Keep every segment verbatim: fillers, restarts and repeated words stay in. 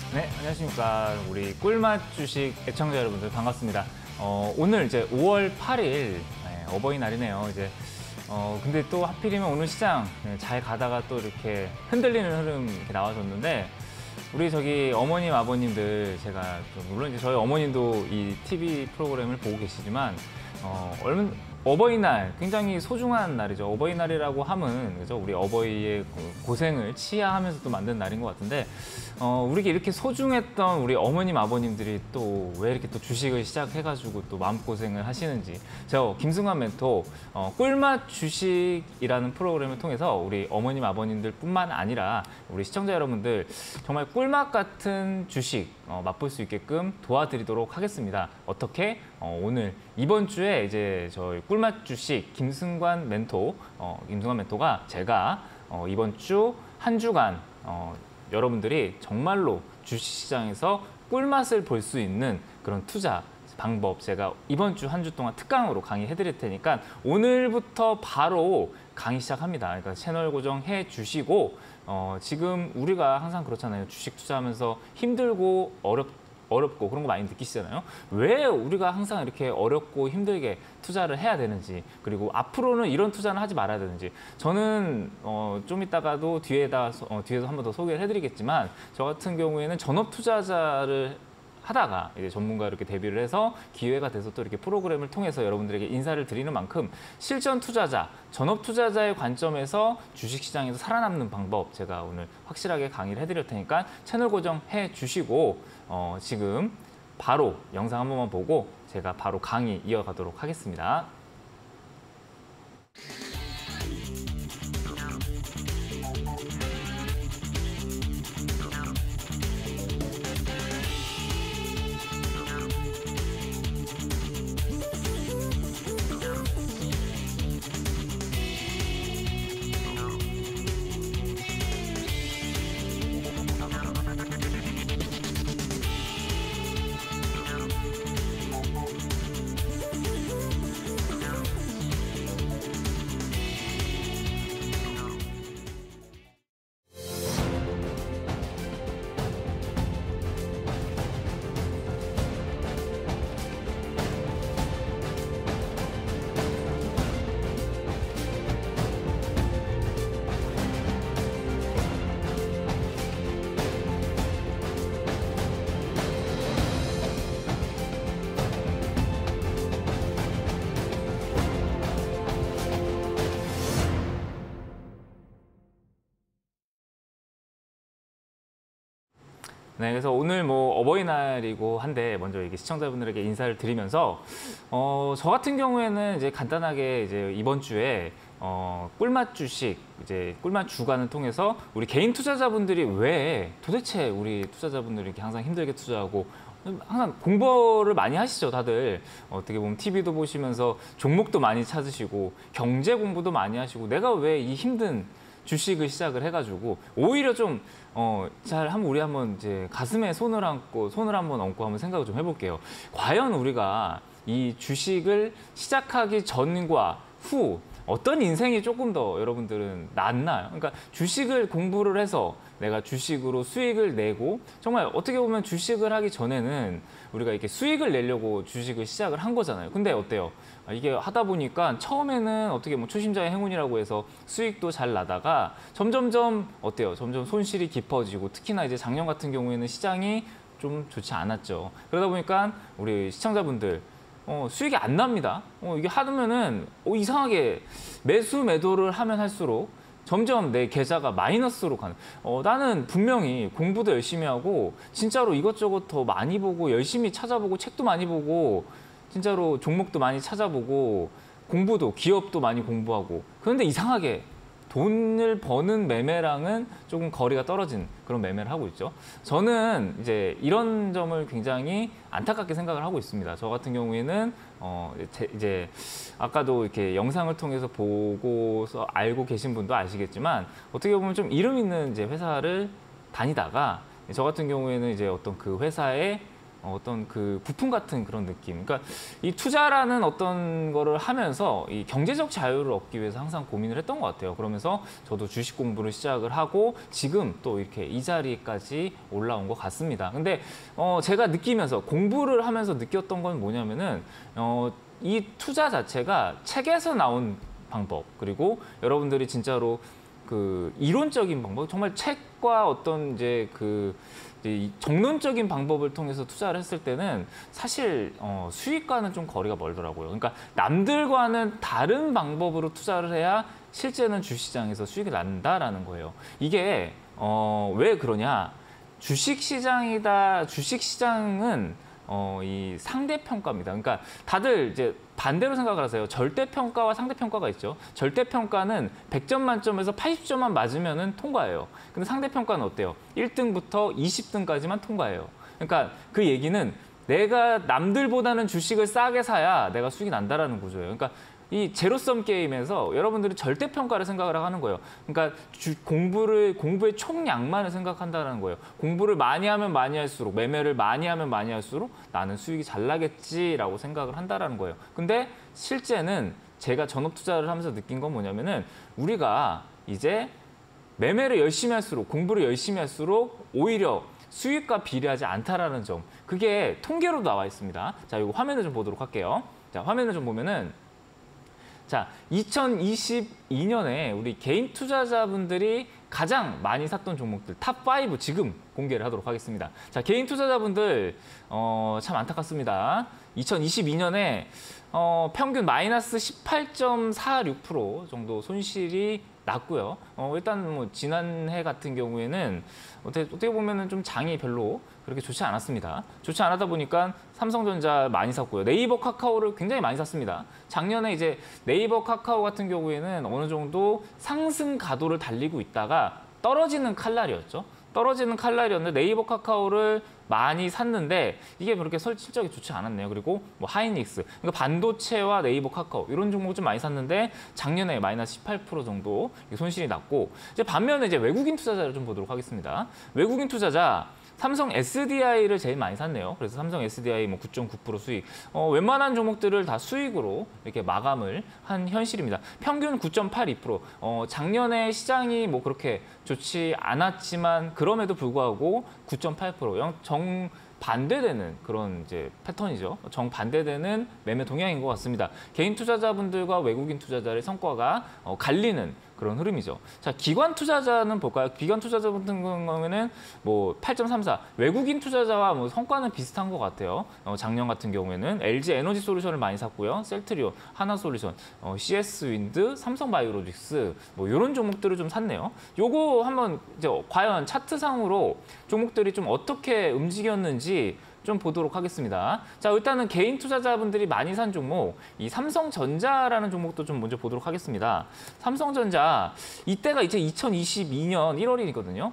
네, 안녕하십니까. 우리 꿀맛 주식 애청자 여러분들 반갑습니다. 어, 오늘 이제 오월 팔일 네, 어버이날이네요. 이제 어, 근데 또 하필이면 오늘 시장 네, 잘 가다가 또 이렇게 흔들리는 흐름 이렇게 나와줬는데 우리 저기 어머님, 아버님들 제가 좀 물론 이제 저희 어머님도 이 티비 프로그램을 보고 계시지만 어, 얼마 어버이날 굉장히 소중한 날이죠. 어버이날이라고 하면 그죠? 우리 어버이의 고생을 치하하면서 또 만든 날인 것 같은데 어, 우리에게 이렇게 소중했던 우리 어머님 아버님들이 또 왜 이렇게 또 주식을 시작해가지고 또 마음고생을 하시는지 저 김승환 멘토 어, 꿀맛 주식이라는 프로그램을 통해서 우리 어머님 아버님들 뿐만 아니라 우리 시청자 여러분들 정말 꿀맛 같은 주식 어, 맛볼 수 있게끔 도와드리도록 하겠습니다. 어떻게? 어, 오늘 이번 주에 이제 저희 꿀맛 주식 김승관 멘토 어, 김승관 멘토가 제가 어, 이번 주 한 주간 어, 여러분들이 정말로 주식시장에서 꿀맛을 볼 수 있는 그런 투자 방법 제가 이번 주 한 주 동안 특강으로 강의해 드릴 테니까 오늘부터 바로 강의 시작합니다. 그러니까 채널 고정해 주시고 어, 지금 우리가 항상 그렇잖아요. 주식 투자하면서 힘들고 어렵 어렵고 그런 거 많이 느끼시잖아요. 왜 우리가 항상 이렇게 어렵고 힘들게 투자를 해야 되는지 그리고 앞으로는 이런 투자는 하지 말아야 되는지 저는 어, 좀 이따가도 뒤에다 어, 뒤에서 한 번 더 소개를 해드리겠지만 저 같은 경우에는 전업 투자자를 하다가 이제 전문가 이렇게 데뷔를 해서 기회가 돼서 또 이렇게 프로그램을 통해서 여러분들에게 인사를 드리는 만큼 실전 투자자, 전업 투자자의 관점에서 주식시장에서 살아남는 방법 제가 오늘 확실하게 강의를 해드릴 테니까 채널 고정해 주시고 어, 지금 바로 영상 한 번만 보고 제가 바로 강의 이어가도록 하겠습니다. 네, 그래서 오늘 뭐 어버이날이고 한데 먼저 이게 시청자분들에게 인사를 드리면서 어, 저 같은 경우에는 이제 간단하게 이제 이번 주에 어, 꿀맛 주식 이제 꿀맛 주간을 통해서 우리 개인 투자자분들이 왜 도대체 우리 투자자분들이 이렇게 항상 힘들게 투자하고 항상 공부를 많이 하시죠, 다들. 어떻게 보면 티비도 보시면서 종목도 많이 찾으시고 경제 공부도 많이 하시고 내가 왜 이 힘든 주식을 시작을 해가지고 오히려 좀 어, 잘 한번 우리 한번 이제 가슴에 손을 얹고 손을 한번 얹고 한번 생각을 좀 해볼게요. 과연 우리가 이 주식을 시작하기 전과 후 어떤 인생이 조금 더 여러분들은 낫나요? 그러니까 주식을 공부를 해서 내가 주식으로 수익을 내고 정말 어떻게 보면 주식을 하기 전에는 우리가 이렇게 수익을 내려고 주식을 시작을 한 거잖아요. 근데 어때요? 이게 하다 보니까 처음에는 어떻게 뭐 초심자의 행운이라고 해서 수익도 잘 나다가 점점점 어때요? 점점 손실이 깊어지고 특히나 이제 작년 같은 경우에는 시장이 좀 좋지 않았죠. 그러다 보니까 우리 시청자분들 어, 수익이 안 납니다. 어, 이게 하면은 어, 이상하게 매수 매도를 하면 할수록 점점 내 계좌가 마이너스로 가는. 어, 나는 분명히 공부도 열심히 하고 진짜로 이것저것 더 많이 보고 열심히 찾아보고 책도 많이 보고 진짜로 종목도 많이 찾아보고 공부도 기업도 많이 공부하고 그런데 이상하게 돈을 버는 매매랑은 조금 거리가 떨어진 그런 매매를 하고 있죠. 저는 이제 이런 점을 굉장히 안타깝게 생각을 하고 있습니다. 저 같은 경우에는 어 이제 아까도 이렇게 영상을 통해서 보고서 알고 계신 분도 아시겠지만 어떻게 보면 좀 이름 있는 이제 회사를 다니다가 저 같은 경우에는 이제 어떤 그 회사의 어떤 그 부품 같은 그런 느낌. 그러니까 이 투자라는 어떤 거를 하면서 이 경제적 자유를 얻기 위해서 항상 고민을 했던 것 같아요. 그러면서 저도 주식 공부를 시작을 하고 지금 또 이렇게 이 자리까지 올라온 것 같습니다. 근데 어 제가 느끼면서 공부를 하면서 느꼈던 건 뭐냐면은 어 이 투자 자체가 책에서 나온 방법, 그리고 여러분들이 진짜로 그 이론적인 방법, 정말 책과 어떤 이제 그 이 정론적인 방법을 통해서 투자를 했을 때는 사실 어, 수익과는 좀 거리가 멀더라고요. 그러니까 남들과는 다른 방법으로 투자를 해야 실제는 주시장에서 수익이 난다라는 거예요. 이게 어, 왜 그러냐? 주식시장이다. 주식시장은 어, 이 상대평가입니다. 그러니까 다들 이제 반대로 생각을 하세요. 절대평가와 상대평가가 있죠. 절대평가는 백 점 만점에서 팔십 점만 맞으면은 통과예요. 근데 상대평가는 어때요? 일 등부터 이십 등까지만 통과해요. 그러니까 그 얘기는 내가 남들보다는 주식을 싸게 사야 내가 수익이 난다라는 구조예요. 그러니까 이 제로섬 게임에서 여러분들이 절대평가를 생각을 하는 거예요. 그러니까 주, 공부를, 공부의 총량만을 생각한다는 거예요. 공부를 많이 하면 많이 할수록, 매매를 많이 하면 많이 할수록 나는 수익이 잘 나겠지라고 생각을 한다는 거예요. 근데 실제는 제가 전업 투자를 하면서 느낀 건 뭐냐면은 우리가 이제 매매를 열심히 할수록, 공부를 열심히 할수록 오히려 수익과 비례하지 않다라는 점. 그게 통계로 나와 있습니다. 자, 이거 화면을 좀 보도록 할게요. 자, 화면을 좀 보면은 자, 이천이십이 년에 우리 개인 투자자분들이 가장 많이 샀던 종목들 탑 파이브 지금 공개를 하도록 하겠습니다. 자, 개인 투자자분들 어, 참 안타깝습니다. 이천이십이 년에 어, 평균 마이너스 십팔 점 사육 퍼센트 정도 손실이 났고요. 어, 일단 뭐 지난해 같은 경우에는 어떻게, 어떻게 보면은 좀 장이 별로 그렇게 좋지 않았습니다. 좋지 않았다 보니까 삼성전자 많이 샀고요. 네이버 카카오를 굉장히 많이 샀습니다. 작년에 이제 네이버 카카오 같은 경우에는 어느 정도 상승 가도를 달리고 있다가 떨어지는 칼날이었죠. 떨어지는 칼날이었는데 네이버 카카오를 많이 샀는데 이게 그렇게 실적이 좋지 않았네요. 그리고 뭐 하이닉스, 그러니까 반도체와 네이버 카카오 이런 종목 좀 많이 샀는데 작년에 마이너스 십팔 퍼센트 정도 손실이 났고, 이제 반면에 이제 외국인 투자자를 좀 보도록 하겠습니다. 외국인 투자자 삼성 에스디아이를 제일 많이 샀네요. 그래서 삼성 에스디아이 뭐 구 점 구 퍼센트 수익, 어, 웬만한 종목들을 다 수익으로 이렇게 마감을 한 현실입니다. 평균 구 점 팔이 퍼센트. 어, 작년에 시장이 뭐 그렇게 좋지 않았지만 그럼에도 불구하고 구 점 팔 퍼센트 정 반대되는 그런 이제 패턴이죠. 정반대되는 매매 동향인 것 같습니다. 개인 투자자분들과 외국인 투자자의 성과가 어, 갈리는 그런 흐름이죠. 자, 기관 투자자는 볼까요? 기관 투자자 같은 경우에는 뭐 팔 점 삼사, 외국인 투자자와 뭐 성과는 비슷한 것 같아요. 어, 작년 같은 경우에는 엘지 에너지 솔루션을 많이 샀고요. 셀트리온, 하나솔루션, 어, 씨에스윈드, 삼성바이오로직스 뭐 이런 종목들을 좀 샀네요. 요거 한번 이제 과연 차트상으로 종목들이 좀 어떻게 움직였는지 좀 보도록 하겠습니다. 자, 일단은 개인 투자자분들이 많이 산 종목, 이 삼성전자라는 종목도 좀 먼저 보도록 하겠습니다. 삼성전자, 이때가 이제 이천이십이 년 일월이거든요.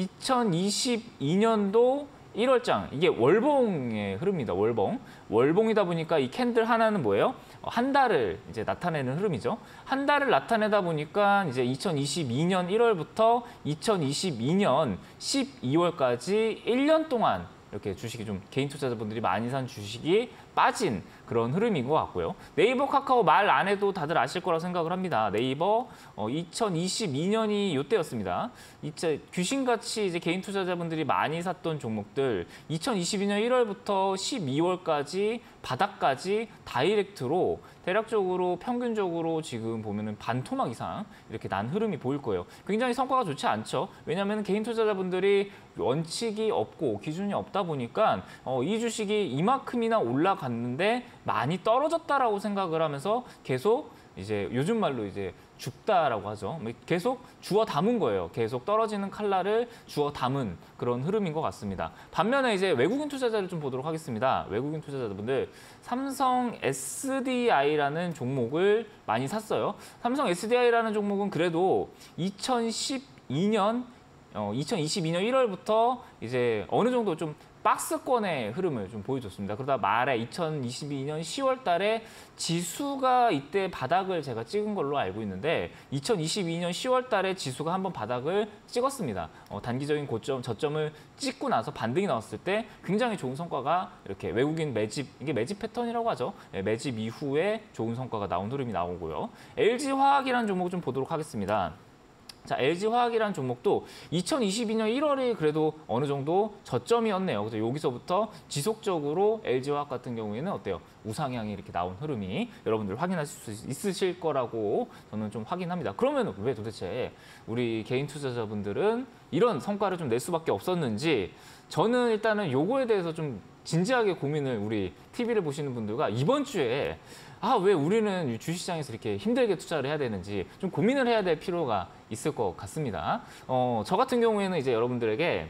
이천이십이 년도 일월장, 이게 월봉의 흐름입니다. 월봉. 월봉이다 보니까 이 캔들 하나는 뭐예요? 한 달을 이제 나타내는 흐름이죠. 한 달을 나타내다 보니까 이제 이천이십이 년 일월부터 이천이십이 년 십이월까지 일 년 동안 이렇게 주식이 좀 개인 투자자분들이 많이 산 주식이 빠진 그런 흐름인 것 같고요. 네이버 카카오 말 안 해도 다들 아실 거라고 생각을 합니다. 네이버 어, 이천이십이 년이 이때였습니다. 이제 귀신같이 이제 개인 투자자분들이 많이 샀던 종목들 이천이십이 년 일월부터 십이월까지 바닥까지 다이렉트로 대략적으로 평균적으로 지금 보면은 반토막 이상 이렇게 난 흐름이 보일 거예요. 굉장히 성과가 좋지 않죠. 왜냐하면 개인 투자자분들이 원칙이 없고 기준이 없다 보니까 어, 이 주식이 이만큼이나 올라갔는데 많이 떨어졌다라고 생각을 하면서 계속 이제 요즘 말로 이제 죽다라고 하죠. 계속 주워 담은 거예요. 계속 떨어지는 칼날을 주워 담은 그런 흐름인 것 같습니다. 반면에 이제 외국인 투자자를 좀 보도록 하겠습니다. 외국인 투자자분들 삼성 에스디아이라는 종목을 많이 샀어요. 삼성 에스디아이라는 종목은 그래도 이천십이 년 어, 이천이십이 년 일월부터 이제 어느 정도 좀 박스권의 흐름을 좀 보여줬습니다. 그러다 말에 이천이십이 년 시월 달에 지수가 이때 바닥을 제가 찍은 걸로 알고 있는데 이천이십이 년 시월 달에 지수가 한번 바닥을 찍었습니다. 어, 단기적인 고점, 저점을 찍고 나서 반등이 나왔을 때 굉장히 좋은 성과가 이렇게 외국인 매집, 이게 매집 패턴이라고 하죠. 네, 매집 이후에 좋은 성과가 나온 흐름이 나오고요. 엘지화학이라는 종목 좀 보도록 하겠습니다. 자, 엘지화학이라는 종목도 이천이십이 년 일월이 그래도 어느 정도 저점이었네요. 그래서 여기서부터 지속적으로 엘지화학 같은 경우에는 어때요? 우상향이 이렇게 나온 흐름이 여러분들 확인하실 수 있으실 거라고 저는 좀 확인합니다. 그러면 왜 도대체 우리 개인 투자자분들은 이런 성과를 좀 낼 수밖에 없었는지 저는 일단은 요거에 대해서 좀 진지하게 고민을 우리 티비를 보시는 분들과 이번 주에 아, 왜 우리는 주식시장에서 이렇게 힘들게 투자를 해야 되는지 좀 고민을 해야 될 필요가 있을 것 같습니다. 어, 저 같은 경우에는 이제 여러분들에게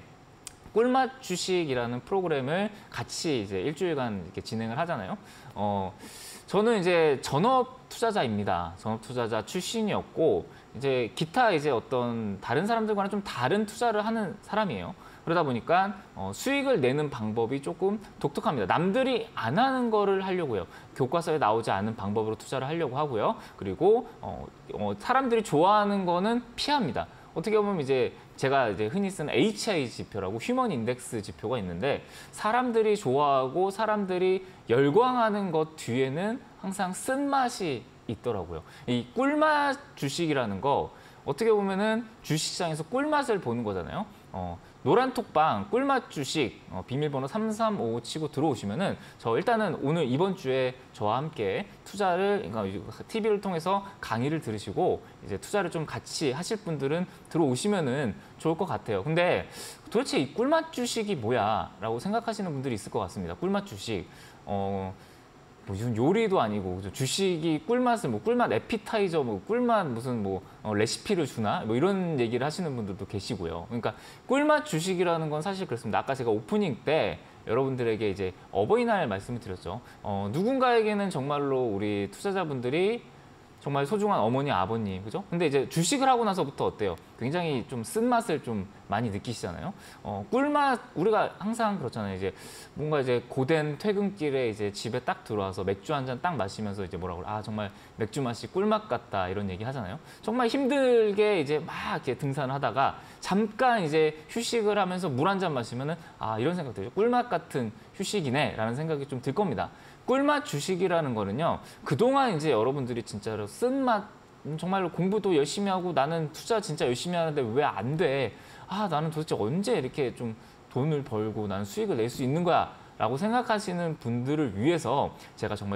꿀맛 주식이라는 프로그램을 같이 이제 일주일간 이렇게 진행을 하잖아요. 어, 저는 이제 전업 투자자입니다. 전업 투자자 출신이었고 이제 기타 이제 어떤 다른 사람들과는 좀 다른 투자를 하는 사람이에요. 그러다 보니까 어, 수익을 내는 방법이 조금 독특합니다. 남들이 안 하는 거를 하려고 해요. 교과서에 나오지 않은 방법으로 투자를 하려고 하고요. 그리고 어, 어, 사람들이 좋아하는 거는 피합니다. 어떻게 보면 이제 제가 이제 흔히 쓰는 에이치아이 지표라고 휴먼 인덱스 지표가 있는데 사람들이 좋아하고 사람들이 열광하는 것 뒤에는 항상 쓴맛이 있더라고요. 이 꿀맛 주식이라는 거 어떻게 보면은 주식시장에서 꿀맛을 보는 거잖아요. 어, 노란톡방 꿀맛 주식 어, 비밀번호 삼삼오오 치고 들어오시면은 저 일단은 오늘 이번 주에 저와 함께 투자를 그러니까 티비를 통해서 강의를 들으시고 이제 투자를 좀 같이 하실 분들은 들어오시면은 좋을 것 같아요. 근데 도대체 이 꿀맛 주식이 뭐야라고 생각하시는 분들이 있을 것 같습니다. 꿀맛 주식 어. 뭐 무슨 요리도 아니고 주식이 꿀맛을 뭐 꿀맛 에피타이저 뭐 꿀맛 무슨 뭐 어, 레시피를 주나 뭐 이런 얘기를 하시는 분들도 계시고요. 그러니까 꿀맛 주식이라는 건 사실 그렇습니다. 아까 제가 오프닝 때 여러분들에게 이제 어버이날 말씀을 드렸죠. 어, 누군가에게는 정말로 우리 투자자분들이 정말 소중한 어머니, 아버님, 그죠? 근데 이제 주식을 하고 나서부터 어때요? 굉장히 좀 쓴맛을 좀 많이 느끼시잖아요. 어, 꿀맛, 우리가 항상 그렇잖아요. 이제 뭔가 이제 고된 퇴근길에 이제 집에 딱 들어와서 맥주 한 잔 딱 마시면서 이제 뭐라고, 아, 정말 맥주 맛이 꿀맛 같다. 이런 얘기 하잖아요. 정말 힘들게 이제 막 이렇게 등산을 하다가 잠깐 이제 휴식을 하면서 물 한 잔 마시면은 아, 이런 생각 들죠. 꿀맛 같은 휴식이네. 라는 생각이 좀 들 겁니다. 꿀맛 주식이라는 거는요. 그동안 이제 여러분들이 진짜로 쓴맛 정말로 공부도 열심히 하고 나는 투자 진짜 열심히 하는데 왜 안 돼? 아, 나는 도대체 언제 이렇게 좀 돈을 벌고 나는 수익을 낼 수 있는 거야? 라고 생각하시는 분들을 위해서 제가 정말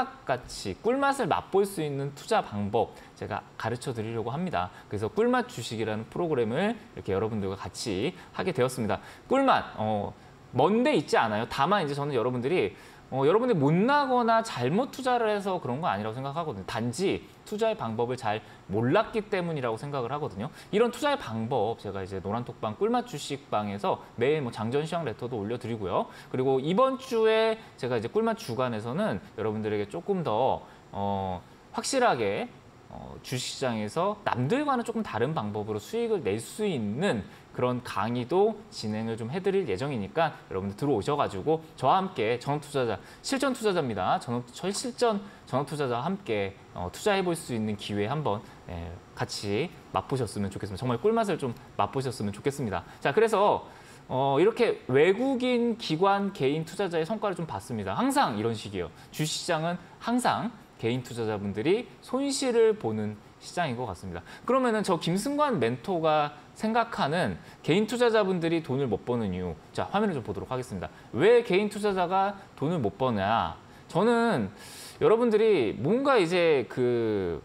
꿀맛같이 꿀맛을 맛볼 수 있는 투자 방법 제가 가르쳐 드리려고 합니다. 그래서 꿀맛 주식이라는 프로그램을 이렇게 여러분들과 같이 하게 되었습니다. 꿀맛, 어, 먼데 있지 않아요. 다만 이제 저는 여러분들이 어, 여러분들이 못나거나 잘못 투자를 해서 그런 거 아니라고 생각하거든요. 단지 투자의 방법을 잘 몰랐기 때문이라고 생각을 하거든요. 이런 투자의 방법 제가 이제 노란톡방 꿀맛 주식방에서 매일 뭐 장전 시황 레터도 올려드리고요. 그리고 이번 주에 제가 이제 꿀맛 주간에서는 여러분들에게 조금 더 어, 확실하게 어, 주식시장에서 남들과는 조금 다른 방법으로 수익을 낼 수 있는 그런 강의도 진행을 좀 해드릴 예정이니까 여러분들 들어오셔가지고 저와 함께 전업투자자, 실전 투자자입니다. 전업, 실전 전업투자자와 함께 어, 투자해볼 수 있는 기회 한번 예, 같이 맛보셨으면 좋겠습니다. 정말 꿀맛을 좀 맛보셨으면 좋겠습니다. 자, 그래서 어, 이렇게 외국인 기관 개인 투자자의 성과를 좀 봤습니다. 항상 이런 식이에요. 주식시장은 항상 개인 투자자분들이 손실을 보는 시장인 것 같습니다. 그러면은 저 김승관 멘토가 생각하는 개인 투자자분들이 돈을 못 버는 이유. 자, 화면을 좀 보도록 하겠습니다. 왜 개인 투자자가 돈을 못 버냐? 저는 여러분들이 뭔가 이제 그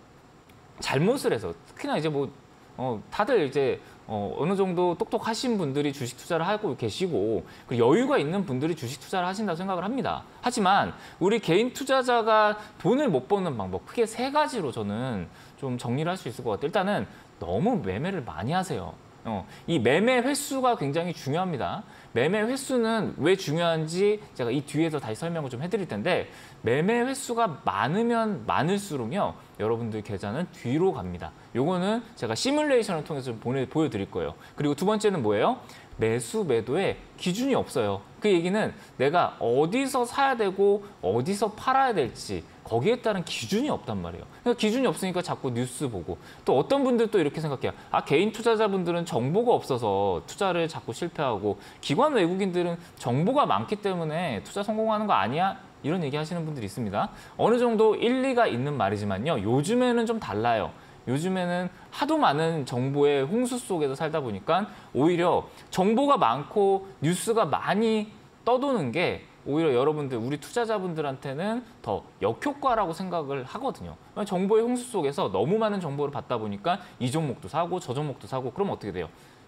잘못을 해서 특히나 이제 뭐 어, 다들 이제 어, 어느 정도 똑똑하신 분들이 주식 투자를 하고 계시고 그리고 여유가 있는 분들이 주식 투자를 하신다고 생각을 합니다. 하지만 우리 개인 투자자가 돈을 못 버는 방법 크게 세 가지로 저는 좀 정리를 할 수 있을 것 같아요. 일단은 너무 매매를 많이 하세요. 어, 이 매매 횟수가 굉장히 중요합니다. 매매 횟수는 왜 중요한지 제가 이 뒤에서 다시 설명을 좀 해드릴 텐데 매매 횟수가 많으면 많을수록요 여러분들 계좌는 뒤로 갑니다. 요거는 제가 시뮬레이션을 통해서 좀 보내, 보여드릴 거예요. 그리고 두 번째는 뭐예요? 매수 매도에 기준이 없어요. 그 얘기는 내가 어디서 사야 되고 어디서 팔아야 될지 거기에 따른 기준이 없단 말이에요. 그러니까 기준이 없으니까 자꾸 뉴스 보고 또 어떤 분들 또 이렇게 생각해요. 아 개인 투자자분들은 정보가 없어서 투자를 자꾸 실패하고 기관 외국인들은 정보가 많기 때문에 투자 성공하는 거 아니야? 이런 얘기 하시는 분들이 있습니다. 어느 정도 일리가 있는 말이지만요. 요즘에는 좀 달라요. 요즘에는 하도 많은 정보의 홍수 속에서 살다 보니까 오히려 정보가 많고 뉴스가 많이 떠도는 게 오히려 여러분들, 우리 투자자분들한테는 더 역효과라고 생각을 하거든요. 정보의 홍수 속에서 너무 많은 정보를 받다 보니까 이 종목도 사고 저 종목도 사고 그럼 어떻게 돼요?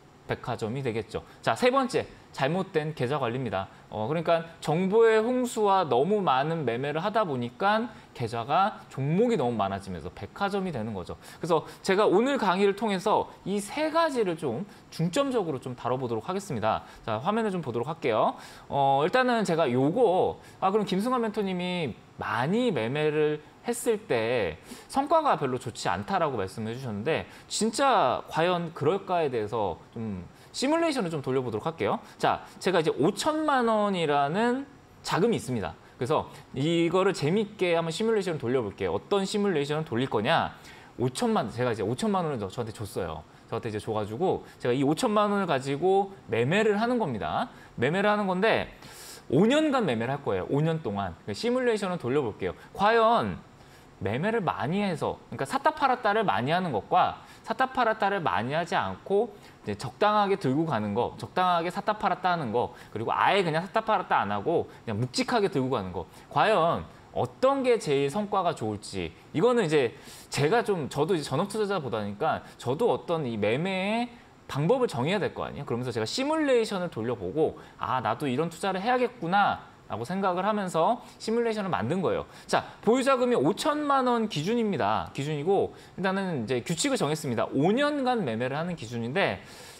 백화점이 되겠죠. 자, 세 번째, 잘못된 계좌 관리입니다. 어, 그러니까 정보의 홍수와 너무 많은 매매를 하다 보니까 계좌가 종목이 너무 많아지면서 백화점이 되는 거죠. 그래서 제가 오늘 강의를 통해서 이 세 가지를 좀 중점적으로 좀 다뤄보도록 하겠습니다. 자, 화면을 좀 보도록 할게요. 어, 일단은 제가 요거, 아, 그럼 김승환 멘토님이 많이 매매를 했을 때 성과가 별로 좋지 않다라고 말씀해 주셨는데 진짜 과연 그럴까에 대해서 좀 시뮬레이션을 좀 돌려보도록 할게요. 자, 제가 이제 오천만 원이라는 자금이 있습니다. 그래서 이거를 재밌게 한번 시뮬레이션을 돌려볼게요. 어떤 시뮬레이션을 돌릴 거냐? 오천만, 제가 이제 오천만 원을 저한테 줬어요. 저한테 이제 줘가지고 제가 이 오천만 원을 가지고 매매를 하는 겁니다. 매매를 하는 건데 오 년간 매매를 할 거예요. 오 년 동안. 시뮬레이션을 돌려볼게요. 과연 매매를 많이 해서, 그러니까 샀다 팔았다를 많이 하는 것과 샀다 팔았다를 많이 하지 않고 이제 적당하게 들고 가는 거, 적당하게 샀다 팔았다 하는 거, 그리고 아예 그냥 샀다 팔았다 안 하고 그냥 묵직하게 들고 가는 거, 과연 어떤 게 제일 성과가 좋을지, 이거는 이제 제가 좀, 저도 이제 전업 투자자 보다니까 저도 어떤 이 매매의 방법을 정해야 될 거 아니에요. 그러면서 제가 시뮬레이션을 돌려보고 아, 나도 이런 투자를 해야겠구나 라고 생각을 하면서 시뮬레이션을 만든 거예요. 자, 보유자금이 오천만 원 기준입니다. 기준이고 일단은 이제 규칙을 정했습니다. 오 년간 매매를 하는 기준인데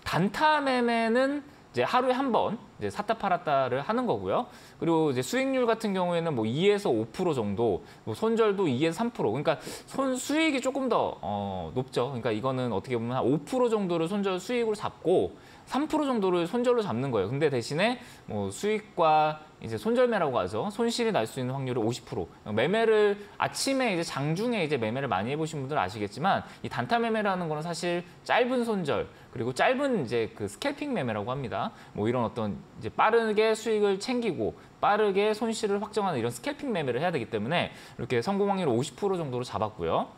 단타 매매는 이제 하루에 한 번 이제 샀다 팔았다를 하는 거고요. 그리고 이제 수익률 같은 경우에는 뭐 이에서 오 퍼센트 정도, 뭐 손절도 이에서 삼 퍼센트. 그러니까 손 수익이 조금 더 어, 높죠. 그러니까 이거는 어떻게 보면 한 오 퍼센트 정도를 손절 수익으로 잡고 삼 퍼센트 정도를 손절로 잡는 거예요. 근데 대신에 뭐 수익과 이제 손절매라고 하죠. 손실이 날 수 있는 확률이 오십 퍼센트. 매매를 아침에 이제 장중에 이제 매매를 많이 해보신 분들은 아시겠지만 이 단타 매매라는 거는 사실 짧은 손절 그리고 짧은 이제 그 스캘핑 매매라고 합니다. 뭐 이런 어떤 이제 빠르게 수익을 챙기고 빠르게 손실을 확정하는 이런 스캘핑 매매를 해야 되기 때문에 이렇게 성공 확률을 오십 퍼센트 정도로 잡았고요.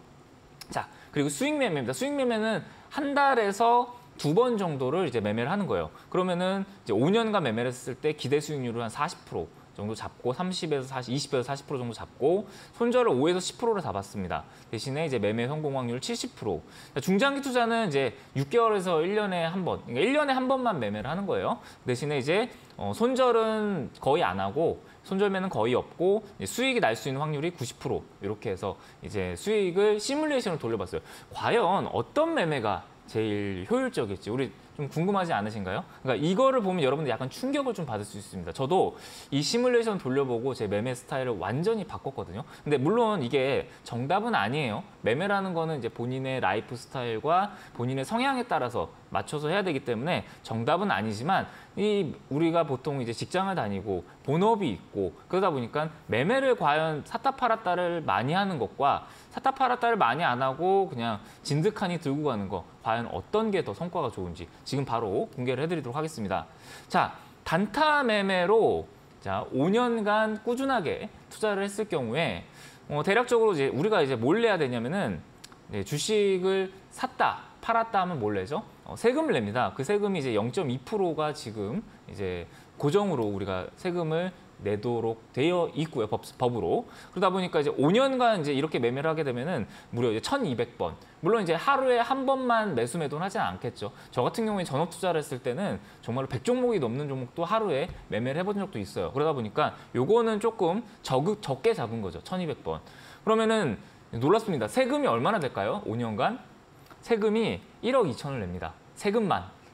자, 그리고 수익 매매입니다. 수익 매매는 한 달에서 두 번 정도를 이제 매매를 하는 거예요. 그러면은 이제 오 년간 매매를 했을 때 기대 수익률을 한 사십 퍼센트 정도 잡고 삼십에서 사십, 이십에서 사십 퍼센트 정도 잡고 손절을 오에서 십 퍼센트를 잡았습니다. 대신에 이제 매매 성공 확률 칠십 퍼센트. 중장기 투자는 이제 육 개월에서 일 년에 한 번, 그러니까 일 년에 한 번만 매매를 하는 거예요. 대신에 이제 어, 손절은 거의 안 하고 손절매는 거의 없고 수익이 날 수 있는 확률이 구십 퍼센트 이렇게 해서 이제 수익을 시뮬레이션을 돌려봤어요. 과연 어떤 매매가 제일 효율적일지 우리 좀 궁금하지 않으신가요? 그러니까 이거를 보면 여러분들 약간 충격을 좀 받을 수 있습니다. 저도 이 시뮬레이션 돌려보고 제 매매 스타일을 완전히 바꿨거든요. 근데 물론 이게 정답은 아니에요. 매매라는 거는 이제 본인의 라이프 스타일과 본인의 성향에 따라서 맞춰서 해야 되기 때문에 정답은 아니지만 이 우리가 보통 이제 직장을 다니고 본업이 있고 그러다 보니까 매매를 과연 샀다 팔았다를 많이 하는 것과 샀다 팔았다를 많이 안 하고 그냥 진득하니 들고 가는 거 과연 어떤 게 더 성과가 좋은지 지금 바로 공개를 해드리도록 하겠습니다. 자, 단타 매매로 자 오 년간 꾸준하게 투자를 했을 경우에 어, 대략적으로 이제 우리가 이제 뭘 내야 되냐면은 네, 주식을 샀다 팔았다 하면 뭘 내죠? 어, 세금을 냅니다. 그 세금이 이제 영 점 이 퍼센트가 지금 이제 고정으로 우리가 세금을 내도록 되어 있고요. 법, 법으로. 그러다 보니까 이제 오 년간 이제 이렇게 매매를 하게 되면은 무려 이제 천이백 번. 물론 이제 하루에 한 번만 매수 매도는 하지는 않겠죠. 저 같은 경우에 전업 투자를 했을 때는 정말로 백 종목이 넘는 종목도 하루에 매매를 해본 적도 있어요. 그러다 보니까 요거는 조금 적, 적게 잡은 거죠. 천이백 번. 그러면은 놀랍습니다. 세금이 얼마나 될까요? 오 년간? 세금이 일억 이천을 냅니다. 세금만.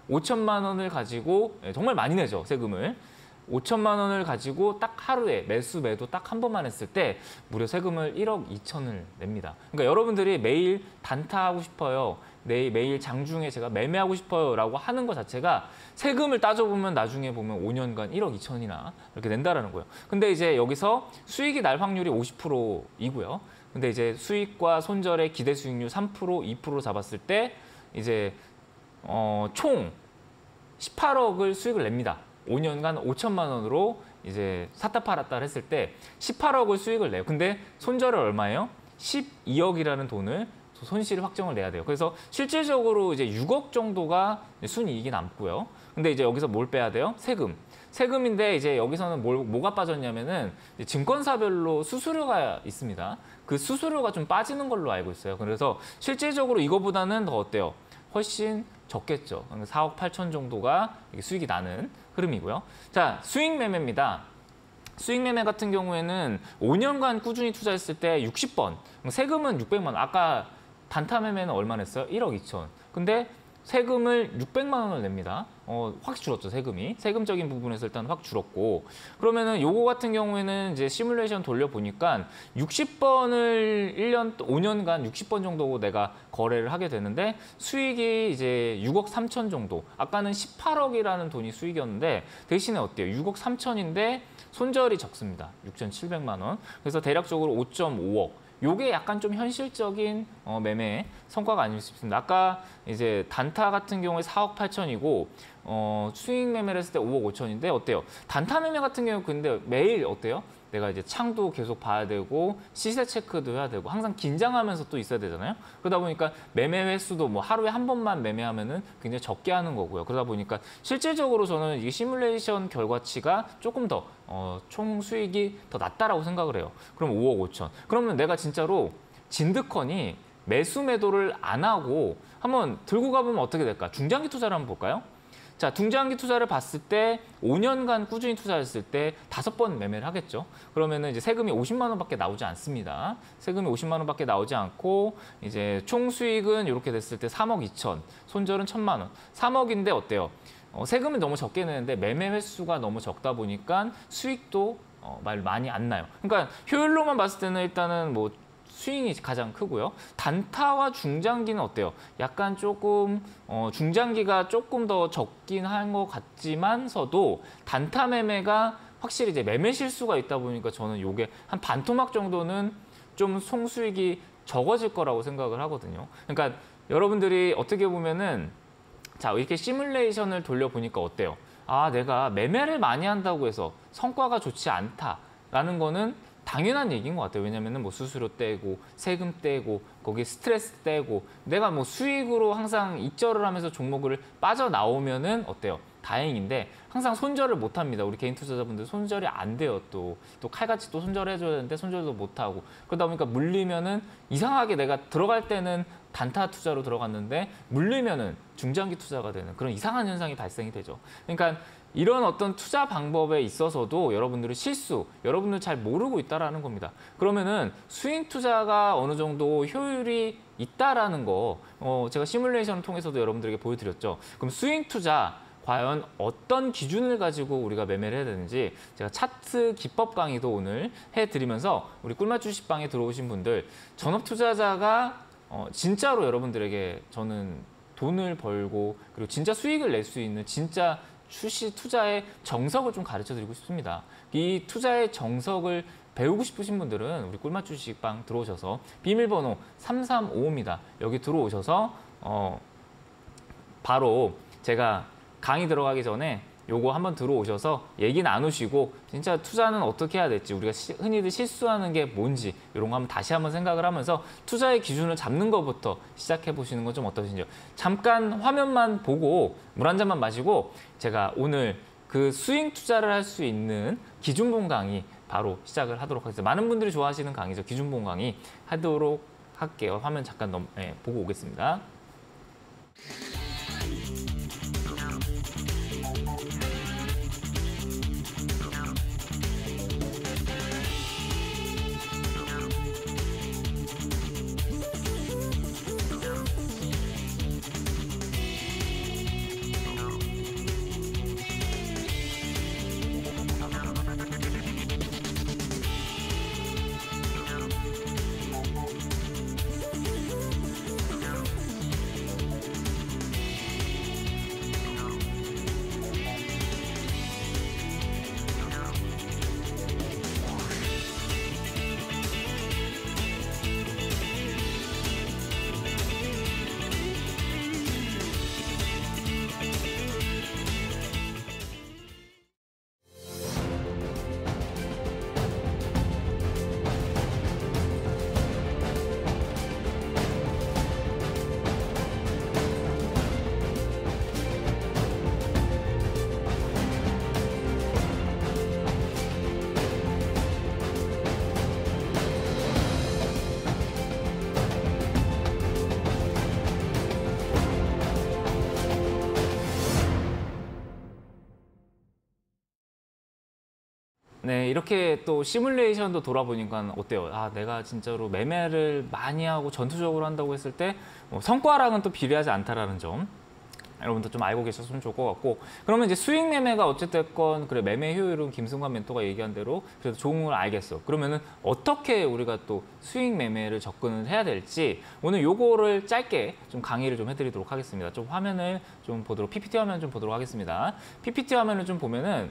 오천만 원을 가지고 정말 많이 내죠, 세금을. 오천만 원을 가지고 딱 하루에 매수 매도 딱 한 번만 했을 때 무려 세금을 일억 이천을 냅니다. 그러니까 여러분들이 매일 단타하고 싶어요. 매일, 매일 장중에 제가 매매하고 싶어요 라고 하는 것 자체가 세금을 따져보면 나중에 보면 오 년간 일억 이천이나 이렇게 낸다라는 거예요. 근데 이제 여기서 수익이 날 확률이 오십 퍼센트이고요. 근데 이제 수익과 손절의 기대 수익률 삼 퍼센트, 이 퍼센트 잡았을 때 이제 어, 총 십팔억을 수익을 냅니다. 오 년간 오천만 원으로 이제 샀다 팔았다 했을 때 십팔억을 수익을 내요. 근데 손절은 얼마예요? 십이억이라는 돈을 손실 확정을 내야 돼요. 그래서 실질적으로 이제 육억 정도가 순이익이 남고요. 근데 이제 여기서 뭘 빼야 돼요? 세금. 세금인데 이제 여기서는 뭘, 뭐가 빠졌냐면은 증권사별로 수수료가 있습니다. 그 수수료가 좀 빠지는 걸로 알고 있어요. 그래서 실질적으로 이거보다는 더 어때요? 훨씬 적겠죠. 사억 팔천 정도가 수익이 나는 흐름이고요. 자, 수익 매매입니다. 수익 매매 같은 경우에는 오 년간 꾸준히 투자했을 때 육십 번, 세금은 육백만 원. 아까 단타 매매는 얼마 냈어요? 일억 이천. 근데 세금을 육백만 원을 냅니다. 어, 확 줄었죠, 세금이. 세금적인 부분에서 일단 확 줄었고. 그러면은 요거 같은 경우에는 이제 시뮬레이션 돌려보니까 육십 번을 일 년, 오 년간 육십 번 정도 내가 거래를 하게 되는데 수익이 이제 육억 삼천 정도. 아까는 십팔억이라는 돈이 수익이었는데 대신에 어때요? 육억 삼천인데 손절이 적습니다. 육천칠백만 원. 그래서 대략적으로 오 점 오억. 요게 약간 좀 현실적인 어, 매매 성과가 아닐까 싶습니다. 아까 이제 단타 같은 경우에 사억 팔천이고 어, 수익 매매를 했을 때 오억 오천인데 어때요? 단타 매매 같은 경우 근데 매일 어때요? 내가 이제 창도 계속 봐야 되고 시세 체크도 해야 되고 항상 긴장하면서 또 있어야 되잖아요. 그러다 보니까 매매 횟수도 뭐 하루에 한 번만 매매하면은 굉장히 적게 하는 거고요. 그러다 보니까 실질적으로 저는 이 시뮬레이션 결과치가 조금 더 어, 총 수익이 더 낮다라고 생각을 해요. 그럼 오억 오천. 그러면 내가 진짜로 진드컨이 매수 매도를 안 하고 한번 들고 가보면 어떻게 될까? 중장기 투자를 한번 볼까요? 자, 중장기 투자를 봤을 때 오 년간 꾸준히 투자했을 때 다섯 번 매매를 하겠죠. 그러면은 이제 세금이 오십만 원밖에 나오지 않습니다. 세금이 오십만 원밖에 나오지 않고 이제 총 수익은 이렇게 됐을 때 삼억 이천, 손절은 천만 원. 삼억인데 어때요? 어, 세금을 너무 적게 내는데 매매 횟수가 너무 적다 보니까 수익도 어, 말 많이 안 나요. 그러니까 효율로만 봤을 때는 일단은 뭐 스윙이 가장 크고요. 단타와 중장기는 어때요? 약간 조금 어, 중장기가 조금 더 적긴 한 것 같지만서도 단타 매매가 확실히 이제 매매 실수가 있다 보니까 저는 이게 한 반토막 정도는 좀 총수익이 적어질 거라고 생각을 하거든요. 그러니까 여러분들이 어떻게 보면은 자 이렇게 시뮬레이션을 돌려보니까 어때요? 아 내가 매매를 많이 한다고 해서 성과가 좋지 않다라는 거는 당연한 얘기인 것 같아요. 왜냐면은 뭐 수수료 떼고 세금 떼고 거기 스트레스 떼고 내가 뭐 수익으로 항상 입절을 하면서 종목을 빠져나오면은 어때요? 다행인데 항상 손절을 못 합니다. 우리 개인 투자자분들 손절이 안 돼요. 또 또 칼같이 또 손절해줘야 되는데 손절도 못 하고 그러다 보니까 물리면은 이상하게 내가 들어갈 때는 단타 투자로 들어갔는데 물리면은 중장기 투자가 되는 그런 이상한 현상이 발생이 되죠. 그러니까 이런 어떤 투자 방법에 있어서도 여러분들의 실수, 여러분들 잘 모르고 있다라는 겁니다. 그러면은 스윙 투자가 어느 정도 효율이 있다라는 거 어, 제가 시뮬레이션을 통해서도 여러분들에게 보여드렸죠. 그럼 스윙 투자 과연 어떤 기준을 가지고 우리가 매매를 해야 되는지 제가 차트 기법 강의도 오늘 해드리면서 우리 꿀맛 주식방에 들어오신 분들 전업 투자자가 어, 진짜로 여러분들에게 저는 돈을 벌고 그리고 진짜 수익을 낼 수 있는 진짜 주식 투자의 정석을 좀 가르쳐 드리고 싶습니다. 이 투자의 정석을 배우고 싶으신 분들은 우리 꿀맛 주식방 들어오셔서 비밀번호 삼삼오오입니다. 여기 들어오셔서 어, 바로 제가 강의 들어가기 전에 요거 한번 들어오셔서 얘기 나누시고 진짜 투자는 어떻게 해야 될지 우리가 시, 흔히들 실수하는 게 뭔지 이런 거 한번 다시 한번 생각을 하면서 투자의 기준을 잡는 것부터 시작해 보시는 건 좀 어떠신지요. 잠깐 화면만 보고 물 한 잔만 마시고 제가 오늘 그 스윙 투자를 할 수 있는 기준본 강의 바로 시작을 하도록 하겠습니다. 많은 분들이 좋아하시는 강의죠. 기준본 강의 하도록 할게요. 화면 잠깐 넘, 네, 보고 오겠습니다. 네, 이렇게 또 시뮬레이션도 돌아보니까 어때요? 아, 내가 진짜로 매매를 많이 하고 전투적으로 한다고 했을 때 뭐 성과랑은 또 비례하지 않다라는 점. 여러분도 좀 알고 계셨으면 좋을 것 같고, 그러면 이제 수익 매매가 어쨌든 그래 매매 효율은 김승관 멘토가 얘기한 대로 그래도 좋은 걸 알겠어. 그러면은 어떻게 우리가 또 수익 매매를 접근을 해야 될지 오늘 요거를 짧게 좀 강의를 좀 해드리도록 하겠습니다. 좀 화면을 좀 보도록 피피티 화면 좀 보도록 하겠습니다. 피피티 화면을 좀 보면은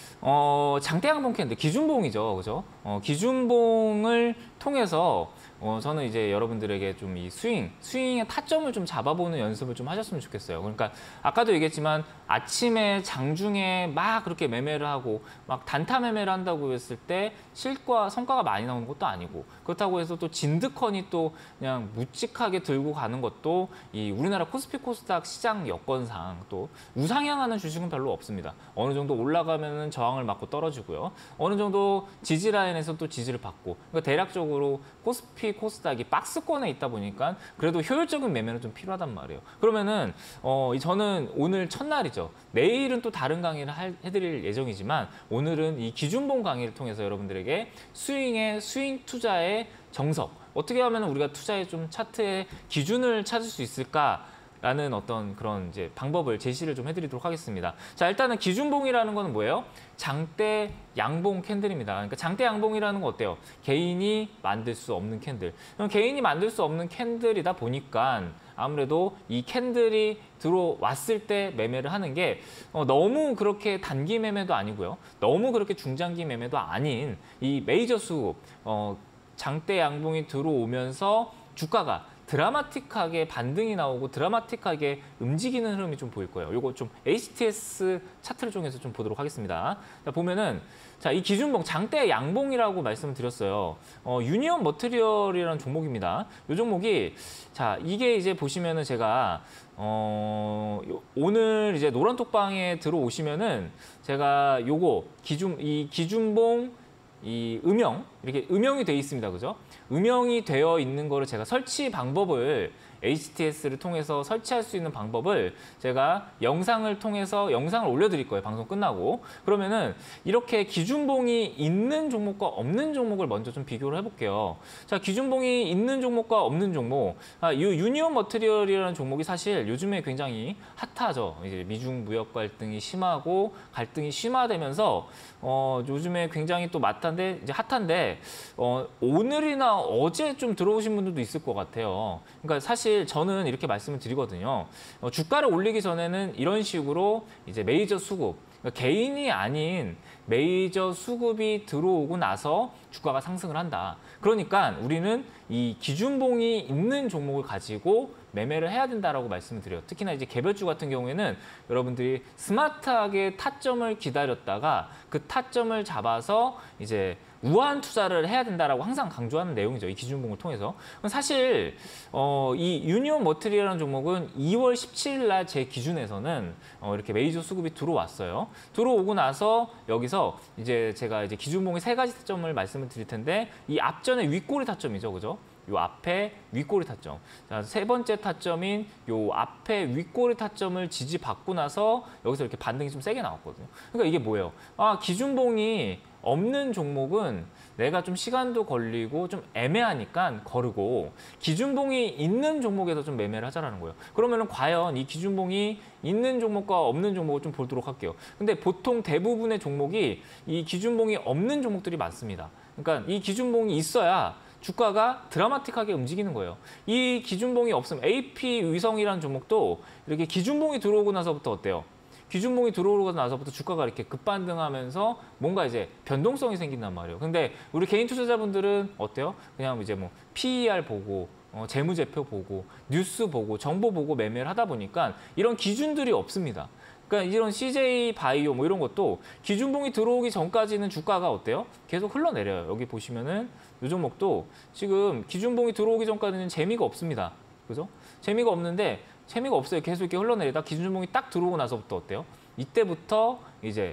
어, 장대양봉 캔들 기준봉이죠, 그죠? 어, 기준봉을 통해서 어, 저는 이제 여러분들에게 좀 이 스윙, 스윙의 타점을 좀 잡아보는 연습을 좀 하셨으면 좋겠어요. 그러니까 아까도 얘기했지만 아침에 장중에 막 그렇게 매매를 하고 막 단타 매매를 한다고 했을 때 실과, 성과가 많이 나오는 것도 아니고, 그렇다고 해서 또 진드컨이 또 그냥 묵직하게 들고 가는 것도 이 우리나라 코스피 코스닥 시장 여건상 또 우상향하는 주식은 별로 없습니다. 어느 정도 올라가면은 저항을 맞고 떨어지고요. 어느 정도 지지 라인에서 또 지지를 받고, 그러니까 대략적으로 코스피 코스닥이 박스권에 있다 보니까 그래도 효율적인 매매는 좀 필요하단 말이에요. 그러면은 어, 저는 오늘 첫날이죠. 내일은 또 다른 강의를 할, 해드릴 예정이지만 오늘은 이 기준봉 강의를 통해서 여러분들에게 스윙의 스윙 투자의 정석, 어떻게 하면 우리가 투자의 좀 차트의 기준을 찾을 수 있을까? 라는 어떤 그런 이제 방법을 제시를 좀 해드리도록 하겠습니다. 자, 일단은 기준봉이라는 거는 뭐예요? 장대 양봉 캔들입니다. 그러니까 장대 양봉이라는 거 어때요? 개인이 만들 수 없는 캔들. 그럼 개인이 만들 수 없는 캔들이다 보니까 아무래도 이 캔들이 들어왔을 때 매매를 하는 게 어, 너무 그렇게 단기 매매도 아니고요. 너무 그렇게 중장기 매매도 아닌 이 메이저 수급, 어, 장대 양봉이 들어오면서 주가가 드라마틱하게 반등이 나오고 드라마틱하게 움직이는 흐름이 좀 보일 거예요. 이거 좀 에이치티에스 차트를 통해서 좀 보도록 하겠습니다. 자, 보면은 자, 이 기준봉 장대 양봉이라고 말씀을 드렸어요. 어, 유니온 머티리얼이라는 종목입니다. 이 종목이 자, 이게 이제 보시면은 제가 어, 요, 오늘 이제 노란톡방에 들어오시면은 제가 요거 기준 이 기준봉 이 음영, 이렇게 음영이 되어 있습니다. 그죠? 음영이 되어 있는 거를 제가 설치 방법을 에이치티에스를 통해서 설치할 수 있는 방법을 제가 영상을 통해서 영상을 올려드릴 거예요. 방송 끝나고. 그러면은 이렇게 기준봉이 있는 종목과 없는 종목을 먼저 좀 비교를 해볼게요. 자, 기준봉이 있는 종목과 없는 종목. 아, 이 유니온 머티리얼이라는 종목이 사실 요즘에 굉장히 핫하죠. 이제 미중 무역 갈등이 심하고 갈등이 심화되면서 어, 요즘에 굉장히 또 핫한데 이제 핫한데 어, 오늘이나 어제 좀 들어오신 분들도 있을 것 같아요. 그러니까 사실 저는 이렇게 말씀을 드리거든요. 어, 주가를 올리기 전에는 이런 식으로 이제 메이저 수급, 그러니까 개인이 아닌 메이저 수급이 들어오고 나서 주가가 상승을 한다. 그러니까 우리는 이 기준봉이 있는 종목을 가지고 매매를 해야 된다라고 말씀을 드려요. 특히나 이제 개별주 같은 경우에는 여러분들이 스마트하게 타점을 기다렸다가 그 타점을 잡아서 이제 우한 투자를 해야 된다라고 항상 강조하는 내용이죠. 이 기준봉을 통해서. 사실 어, 이 유니온 머티리얼이라는 종목은 이월 십칠일 날 제 기준에서는 어, 이렇게 메이저 수급이 들어왔어요. 들어오고 나서 여기서 이제 제가 이제 기준봉의 세 가지 타점을 말씀을 드릴 텐데 이 앞전에 윗꼬리 타점이죠, 그죠? 요 앞에 윗꼬리 타점. 자, 세 번째 타점인 요 앞에 윗꼬리 타점을 지지받고 나서 여기서 이렇게 반등이 좀 세게 나왔거든요. 그러니까 이게 뭐예요? 아, 기준봉이 없는 종목은 내가 좀 시간도 걸리고 좀 애매하니까 거르고 기준봉이 있는 종목에서 좀 매매를 하자라는 거예요. 그러면은 과연 이 기준봉이 있는 종목과 없는 종목을 좀 보도록 할게요. 근데 보통 대부분의 종목이 이 기준봉이 없는 종목들이 많습니다. 그러니까 이 기준봉이 있어야 주가가 드라마틱하게 움직이는 거예요. 이 기준봉이 없으면 에이피 위성이라는 종목도 이렇게 기준봉이 들어오고 나서부터 어때요? 기준봉이 들어오고 나서부터 주가가 이렇게 급반등하면서 뭔가 이제 변동성이 생긴단 말이에요. 근데 우리 개인 투자자분들은 어때요? 그냥 이제 뭐 피이알 보고 어, 재무제표 보고 뉴스 보고 정보 보고 매매를 하다 보니까 이런 기준들이 없습니다. 그러니까 이런 씨제이 바이오 뭐 이런 것도 기준봉이 들어오기 전까지는 주가가 어때요? 계속 흘러내려요. 여기 보시면은 이 종목도 지금 기준봉이 들어오기 전까지는 재미가 없습니다. 그죠? 재미가 없는데 재미가 없어요. 계속 이렇게 흘러내리다 기준봉이 딱 들어오고 나서부터 어때요? 이때부터 이제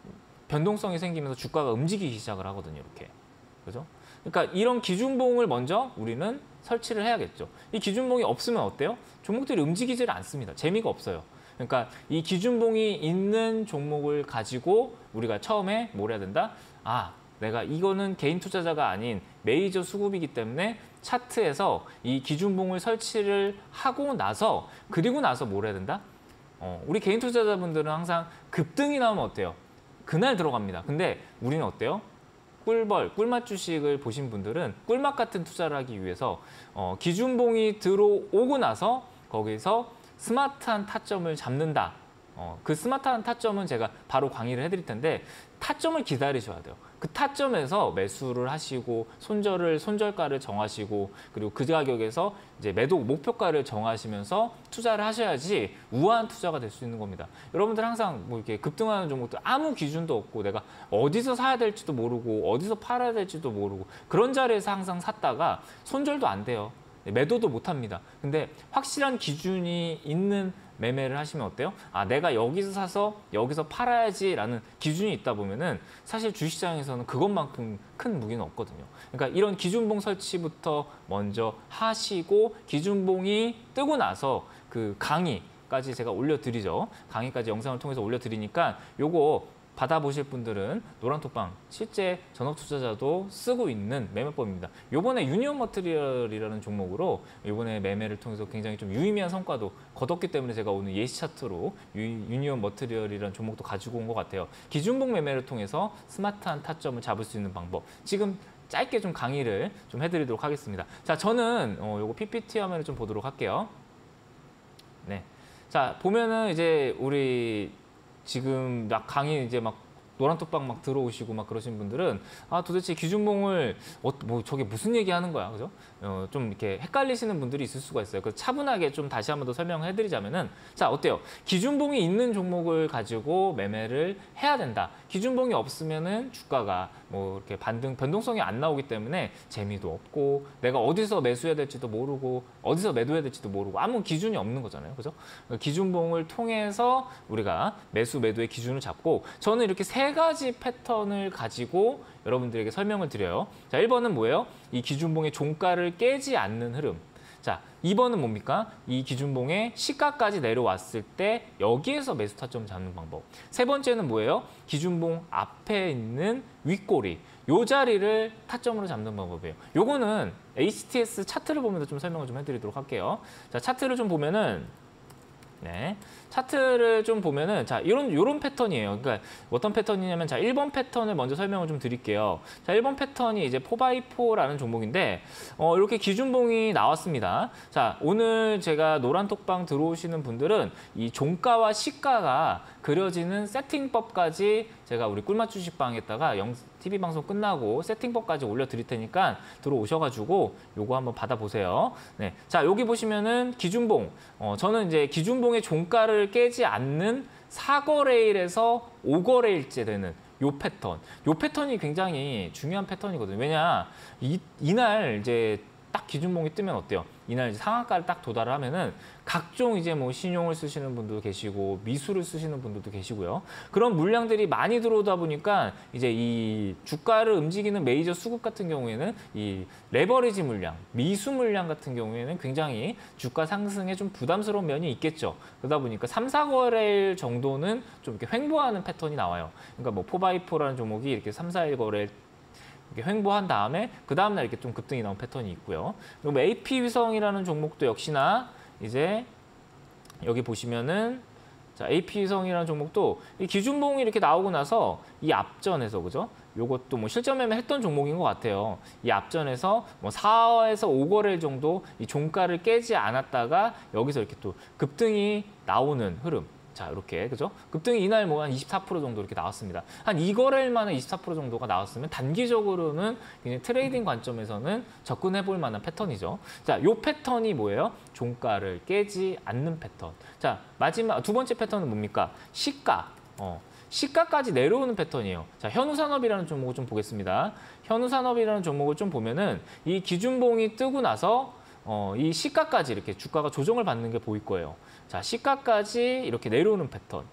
변동성이 생기면서 주가가 움직이기 시작을 하거든요. 이렇게. 그죠? 그러니까 이런 기준봉을 먼저 우리는 설치를 해야겠죠. 이 기준봉이 없으면 어때요? 종목들이 움직이질 않습니다. 재미가 없어요. 그러니까 이 기준봉이 있는 종목을 가지고 우리가 처음에 뭘 해야 된다? 아, 내가 이거는 개인 투자자가 아닌 메이저 수급이기 때문에 차트에서 이 기준봉을 설치를 하고 나서 그리고 나서 뭘 해야 된다? 어, 우리 개인 투자자분들은 항상 급등이 나오면 어때요? 그날 들어갑니다. 근데 우리는 어때요? 꿀벌, 꿀맛 주식을 보신 분들은 꿀맛 같은 투자를 하기 위해서 어, 기준봉이 들어오고 나서 거기서 스마트한 타점을 잡는다. 어, 그 스마트한 타점은 제가 바로 강의를 해드릴 텐데 타점을 기다리셔야 돼요. 그 타점에서 매수를 하시고 손절을 손절가를 정하시고 그리고 그 가격에서 이제 매도 목표가를 정하시면서 투자를 하셔야지 우아한 투자가 될 수 있는 겁니다. 여러분들 항상 뭐 이렇게 급등하는 종목들 아무 기준도 없고 내가 어디서 사야 될지도 모르고 어디서 팔아야 될지도 모르고 그런 자리에서 항상 샀다가 손절도 안 돼요. 매도도 못 합니다. 근데 확실한 기준이 있는 매매를 하시면 어때요? 아, 내가 여기서 사서 여기서 팔아야지라는 기준이 있다 보면은 사실 주식시장에서는 그것만큼 큰 무기는 없거든요. 그러니까 이런 기준봉 설치부터 먼저 하시고 기준봉이 뜨고 나서 그 강의까지 제가 올려드리죠. 강의까지 영상을 통해서 올려드리니까 요거 받아보실 분들은 노란톡방 실제 전업 투자자도 쓰고 있는 매매법입니다. 요번에 유니온 머티리얼이라는 종목으로 요번에 매매를 통해서 굉장히 좀 유의미한 성과도 거뒀기 때문에 제가 오늘 예시 차트로 유, 유니온 머티리얼이라는 종목도 가지고 온 것 같아요. 기준봉 매매를 통해서 스마트한 타점을 잡을 수 있는 방법. 지금 짧게 좀 강의를 좀 해드리도록 하겠습니다. 자, 저는 어, 요거 피피티 화면을 좀 보도록 할게요. 네. 자, 보면은 이제 우리 지금 막 강의 이제 막 노란톡방 막 들어오시고 막 그러신 분들은 아 도대체 기준봉을 어, 뭐 저게 무슨 얘기하는 거야, 그죠? 어, 좀 이렇게 헷갈리시는 분들이 있을 수가 있어요. 그래서 차분하게 좀 다시 한 번 더 설명을 해드리자면은 자 어때요? 기준봉이 있는 종목을 가지고 매매를 해야 된다. 기준봉이 없으면은 주가가 뭐 이렇게 반등 변동성이 안 나오기 때문에 재미도 없고 내가 어디서 매수해야 될지도 모르고 어디서 매도해야 될지도 모르고 아무 기준이 없는 거잖아요, 그죠? 기준봉을 통해서 우리가 매수 매도의 기준을 잡고 저는 이렇게 세 가지 패턴을 가지고 여러분들에게 설명을 드려요. 자, 일 번은 뭐예요? 이 기준봉의 종가를 깨지 않는 흐름. 자, 이 번은 뭡니까? 이 기준봉의 시가까지 내려왔을 때 여기에서 매수 타점 잡는 방법. 세 번째는 뭐예요? 기준봉 앞에 있는 윗꼬리. 요 자리를 타점으로 잡는 방법이에요. 요거는 에이치티에스 차트를 보면서 좀 설명을 좀 해드리도록 할게요. 자, 차트를 좀 보면은 네. 차트를 좀 보면은 자, 이런 이런 패턴이에요. 그러니까 어떤 패턴이냐면 자, 일 번 패턴을 먼저 설명을 좀 드릴게요. 자, 일 번 패턴이 이제 포 바이 포라는 종목인데 어, 이렇게 기준봉이 나왔습니다. 자, 오늘 제가 노란톡방 들어오시는 분들은 이 종가와 시가가 그려지는 세팅법까지 제가 우리 꿀맛 주식방에다가 영 티비 방송 끝나고 세팅법까지 올려드릴 테니까 들어오셔가지고 요거 한번 받아보세요. 네, 자 여기 보시면은 기준봉. 어, 저는 이제 기준봉의 종가를 깨지 않는 사 거래일에서 오 거래일째 되는 요 패턴. 요 패턴이 굉장히 중요한 패턴이거든요. 왜냐 이, 이날 이제 딱 기준봉이 뜨면 어때요? 이날 이제 상한가를 딱 도달을 하면은 각종 이제 뭐 신용을 쓰시는 분도 계시고 미수를 쓰시는 분들도 계시고요. 그런 물량들이 많이 들어오다 보니까 이제 이 주가를 움직이는 메이저 수급 같은 경우에는 이 레버리지 물량, 미수 물량 같은 경우에는 굉장히 주가 상승에 좀 부담스러운 면이 있겠죠. 그러다 보니까 삼, 사 거래일 정도는 좀 이렇게 횡보하는 패턴이 나와요. 그러니까 뭐 포바이포라는 종목이 이렇게 삼, 사 일 거래일 이렇게 횡보한 다음에 그 다음날 이렇게 좀 급등이 나온 패턴이 있고요. 그리고 에이피위성이라는 종목도 역시나 이제 여기 보시면은 자, 에이피위성이라는 종목도 이 기준봉이 이렇게 나오고 나서 이 앞전에서 그죠? 요것도 뭐 실전 매매 했던 종목인 것 같아요. 이 앞전에서 뭐 사에서 오 거래일 정도 이 종가를 깨지 않았다가 여기서 이렇게 또 급등이 나오는 흐름. 자, 이렇게 그죠? 급등이 이날 뭐 한 이십사 퍼센트 정도 이렇게 나왔습니다. 한 이 거래일 만에 이십사 퍼센트 정도가 나왔으면 단기적으로는 그냥 트레이딩 관점에서는 접근해 볼 만한 패턴이죠. 자, 요 패턴이 뭐예요? 종가를 깨지 않는 패턴. 자, 마지막 두 번째 패턴은 뭡니까? 시가. 어. 시가까지 내려오는 패턴이에요. 자, 현우산업이라는 종목을 좀 보겠습니다. 현우산업이라는 종목을 좀 보면은 이 기준봉이 뜨고 나서 어, 이 시가까지 이렇게 주가가 조정을 받는 게 보일 거예요. 자, 시가까지 이렇게 내려오는 패턴.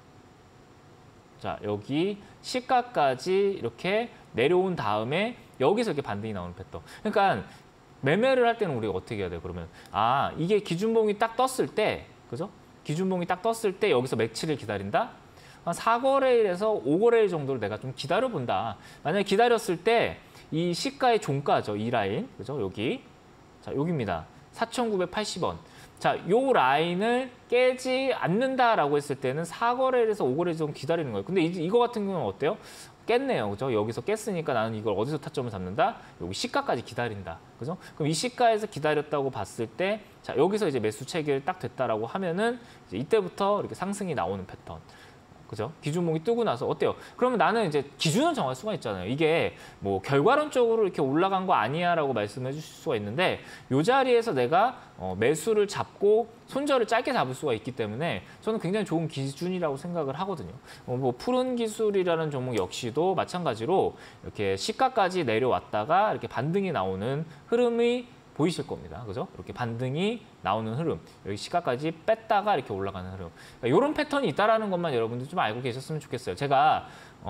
자, 여기 시가까지 이렇게 내려온 다음에 여기서 이렇게 반등이 나오는 패턴. 그러니까 매매를 할 때는 우리가 어떻게 해야 돼요? 그러면 아, 이게 기준봉이 딱 떴을 때, 그죠? 기준봉이 딱 떴을 때 여기서 매치를 기다린다? 한 사 거래일에서 오 거래일 정도를 내가 좀 기다려본다. 만약에 기다렸을 때 이 시가의 종가죠. 이 라인. 그죠? 여기. 자, 여기입니다. 사천구백팔십 원. 자, 요 라인을 깨지 않는다라고 했을 때는 사 거래일에서 오 거래일 정도 기다리는 거예요. 근데 이, 이거 같은 경우는 어때요? 깼네요. 그죠? 여기서 깼으니까 나는 이걸 어디서 타점을 잡는다? 여기 시가까지 기다린다. 그죠? 그럼 이 시가에서 기다렸다고 봤을 때, 자, 여기서 이제 매수 체결 딱 됐다라고 하면은 이제 이때부터 이렇게 상승이 나오는 패턴. 그죠? 기준봉이 뜨고 나서 어때요? 그러면 나는 이제 기준을 정할 수가 있잖아요. 이게 뭐 결과론적으로 이렇게 올라간 거 아니야라고 말씀해 주실 수가 있는데 이 자리에서 내가 어, 매수를 잡고 손절을 짧게 잡을 수가 있기 때문에 저는 굉장히 좋은 기준이라고 생각을 하거든요. 어, 뭐 푸른 기술이라는 종목 역시도 마찬가지로 이렇게 시가까지 내려왔다가 이렇게 반등이 나오는 흐름이 보이실 겁니다. 그죠? 이렇게 반등이 나오는 흐름, 여기 시가까지 뺐다가 이렇게 올라가는 흐름. 그러니까 이런 패턴이 있다는 것만 여러분들 좀 알고 계셨으면 좋겠어요. 제가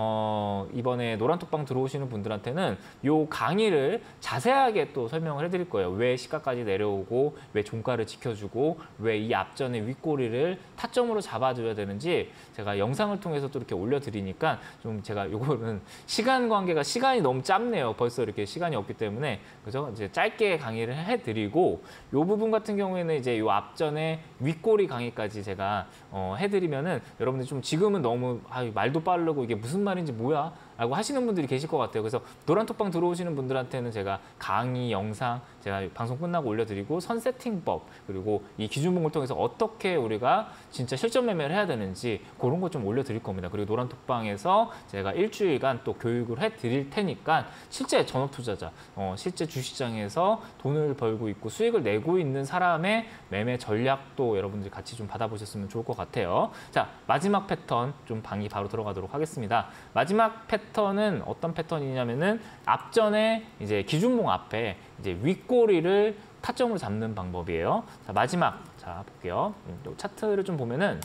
어, 이번에 노란톡방 들어오시는 분들한테는 이 강의를 자세하게 또 설명을 해드릴 거예요. 왜 시가까지 내려오고, 왜 종가를 지켜주고, 왜 이 앞전의 윗꼬리를 타점으로 잡아줘야 되는지 제가 영상을 통해서 또 이렇게 올려드리니까 좀 제가 이거는 시간 관계가 시간이 너무 짧네요. 벌써 이렇게 시간이 없기 때문에 그죠? 이제 짧게 강의를 해드리고 이 부분 같은 경우에는 이제 이 앞전의 윗꼬리 강의까지 제가 어, 해드리면은 여러분들 좀 지금은 너무 아, 말도 빠르고 이게 무슨 말인지 뭐야? 라고 하시는 분들이 계실 것 같아요. 그래서 노란톡방 들어오시는 분들한테는 제가 강의 영상 제가 방송 끝나고 올려드리고 선 세팅법 그리고 이 기준봉을 통해서 어떻게 우리가 진짜 실전 매매를 해야 되는지 그런 거 좀 올려드릴 겁니다. 그리고 노란톡방에서 제가 일주일간 또 교육을 해드릴 테니까 실제 전업 투자자, 어, 실제 주시장에서 돈을 벌고 있고 수익을 내고 있는 사람의 매매 전략도 여러분들이 같이 좀 받아보셨으면 좋을 것 같아요. 자, 마지막 패턴 좀 방이 바로 들어가도록 하겠습니다. 마지막 패턴은 어떤 패턴이냐면은 앞전에 이제 기준봉 앞에 이제 윗꼬리를 타점으로 잡는 방법이에요. 자, 마지막 자 볼게요. 또 차트를 좀 보면은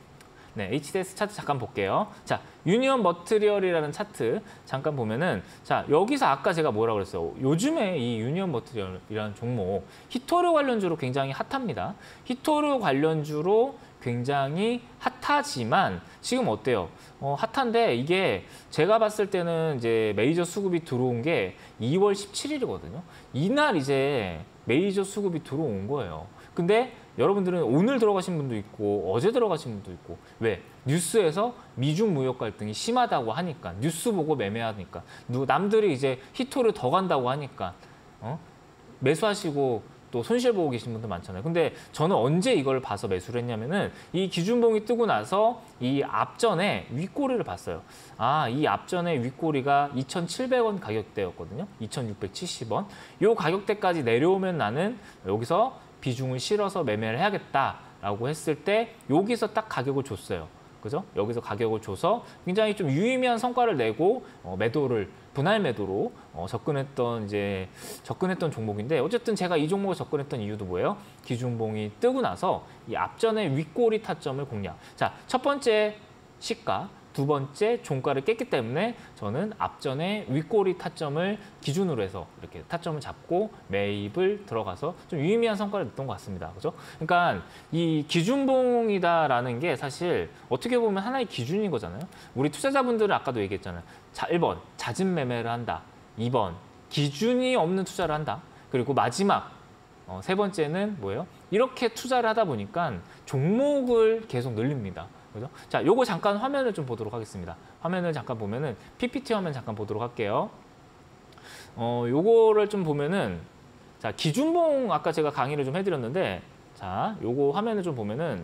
네, 에이치디에스 차트 잠깐 볼게요. 자, 유니온 머티리얼이라는 차트 잠깐 보면은 자, 여기서 아까 제가 뭐라고 그랬어요? 요즘에 이 유니온 머티리얼이라는 종목 히토류 관련주로 굉장히 핫합니다. 히토류 관련주로 굉장히 핫하지만 지금 어때요? 어, 핫한데 이게 제가 봤을 때는 이제 메이저 수급이 들어온 게 이월 십칠일이거든요. 이날 이제 메이저 수급이 들어온 거예요. 근데 여러분들은 오늘 들어가신 분도 있고 어제 들어가신 분도 있고 왜? 뉴스에서 미중 무역 갈등이 심하다고 하니까 뉴스 보고 매매하니까 남들이 이제 히토를 더 간다고 하니까 어? 매수하시고 또 손실 보고 계신 분들 많잖아요. 근데 저는 언제 이걸 봐서 매수를 했냐면은 이 기준봉이 뜨고 나서 이 앞전에 윗꼬리를 봤어요. 아, 이 앞전에 윗꼬리가 이천칠백 원 가격대였거든요. 이천육백칠십 원. 이 가격대까지 내려오면 나는 여기서 비중을 실어서 매매를 해야겠다라고 했을 때 여기서 딱 가격을 줬어요. 그죠? 여기서 가격을 줘서 굉장히 좀 유의미한 성과를 내고 어, 매도를 분할 매도로 어, 접근했던 이제 접근했던 종목인데 어쨌든 제가 이 종목을 접근했던 이유도 뭐예요? 기준봉이 뜨고 나서 이 앞전에 윗꼬리 타점을 공략. 자, 첫 번째 시가, 두 번째 종가를 깼기 때문에 저는 앞전에 윗꼬리 타점을 기준으로 해서 이렇게 타점을 잡고 매입을 들어가서 좀 유의미한 성과를 냈던 것 같습니다. 그죠? 그러니까 이 기준봉이다라는 게 사실 어떻게 보면 하나의 기준인 거잖아요. 우리 투자자분들은 아까도 얘기했잖아요. 자, 일 번 잦은 매매를 한다. 이 번 기준이 없는 투자를 한다. 그리고 마지막 어, 세 번째는 뭐예요? 이렇게 투자를 하다 보니까 종목을 계속 늘립니다. 그죠? 자, 요거 잠깐 화면을 좀 보도록 하겠습니다. 화면을 잠깐 보면은 피피티 화면 잠깐 보도록 할게요. 어, 요거를 좀 보면은 자, 기준봉 아까 제가 강의를 좀 해드렸는데 자, 요거 화면을 좀 보면은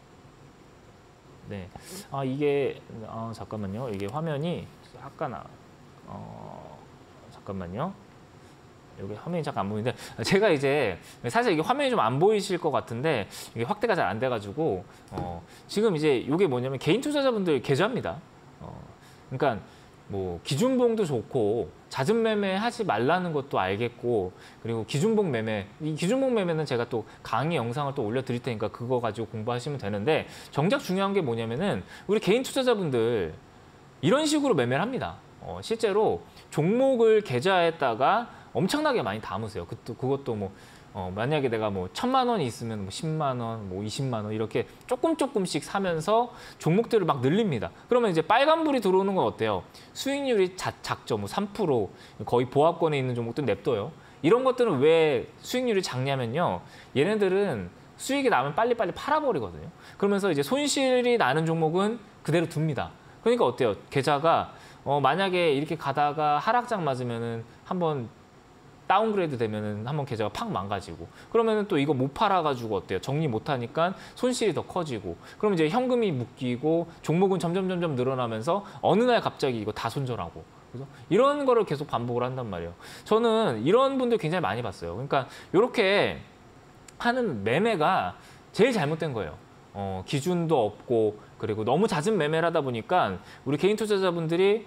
네, 아 이게 아 잠깐만요. 이게 화면이 약간 어 잠깐만요. 여기 화면이 잠깐 안 보이는데 제가 이제 사실 이게 화면이 좀 안 보이실 것 같은데 이게 확대가 잘 안 돼가지고 어, 지금 이제 이게 뭐냐면 개인 투자자분들 계좌입니다. 어, 그러니까 뭐 기준봉도 좋고 잦은 매매 하지 말라는 것도 알겠고 그리고 기준봉 매매 이 기준봉 매매는 제가 또 강의 영상을 또 올려드릴 테니까 그거 가지고 공부하시면 되는데 정작 중요한 게 뭐냐면은 우리 개인 투자자분들 이런 식으로 매매를 합니다. 어, 실제로 종목을 계좌에다가 엄청나게 많이 담으세요. 그것도, 그것도 뭐 어, 만약에 내가 뭐 천만 원이 있으면 뭐 십만 원, 뭐 이십만 원 이렇게 조금 조금씩 사면서 종목들을 막 늘립니다. 그러면 이제 빨간불이 들어오는 건 어때요? 수익률이 자, 작죠. 뭐 삼 퍼센트 거의 보합권에 있는 종목들 냅둬요. 이런 것들은 왜 수익률이 작냐면요. 얘네들은 수익이 나면 빨리빨리 팔아버리거든요. 그러면서 이제 손실이 나는 종목은 그대로 둡니다. 그러니까 어때요? 계좌가 어, 만약에 이렇게 가다가 하락장 맞으면은 한번 다운그레이드 되면은 한번 계좌가 팍 망가지고 그러면은 또 이거 못 팔아가지고 어때요? 정리 못하니까 손실이 더 커지고 그러면 이제 현금이 묶이고 종목은 점점 점점 늘어나면서 어느 날 갑자기 이거 다 손절하고 그래서 이런 거를 계속 반복을 한단 말이에요. 저는 이런 분들 굉장히 많이 봤어요. 그러니까 이렇게 하는 매매가 제일 잘못된 거예요. 어, 기준도 없고 그리고 너무 잦은 매매를 하다 보니까 우리 개인 투자자분들이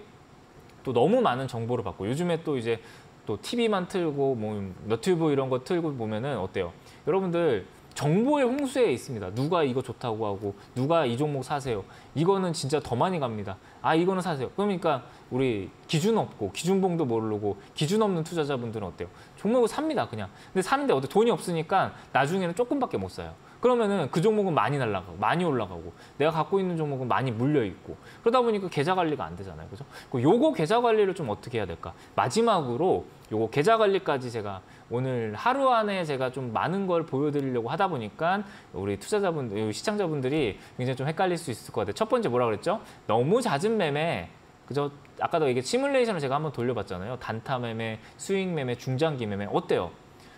또 너무 많은 정보를 받고 요즘에 또 이제 또 티비만 틀고 뭐 너튜브 이런 거 틀고 보면은 어때요? 여러분들 정보의 홍수에 있습니다. 누가 이거 좋다고 하고 누가 이 종목 사세요. 이거는 진짜 더 많이 갑니다. 아 이거는 사세요. 그러니까 우리 기준 없고 기준봉도 모르고 기준 없는 투자자분들은 어때요? 종목을 삽니다 그냥. 근데 사는데 어때 돈이 없으니까 나중에는 조금밖에 못 사요. 그러면은 그 종목은 많이 날아가고 많이 올라가고 내가 갖고 있는 종목은 많이 물려 있고 그러다 보니까 계좌 관리가 안 되잖아요. 그죠? 요거 계좌 관리를 좀 어떻게 해야 될까? 마지막으로 요거 계좌 관리까지 제가 오늘 하루 안에 제가 좀 많은 걸 보여드리려고 하다 보니까 우리 투자자분들, 시청자분들이 굉장히 좀 헷갈릴 수 있을 것 같아요. 첫 번째 뭐라 그랬죠? 너무 잦은 매매. 그죠? 아까도 이게 시뮬레이션을 제가 한번 돌려봤잖아요. 단타 매매, 수익 매매, 중장기 매매. 어때요?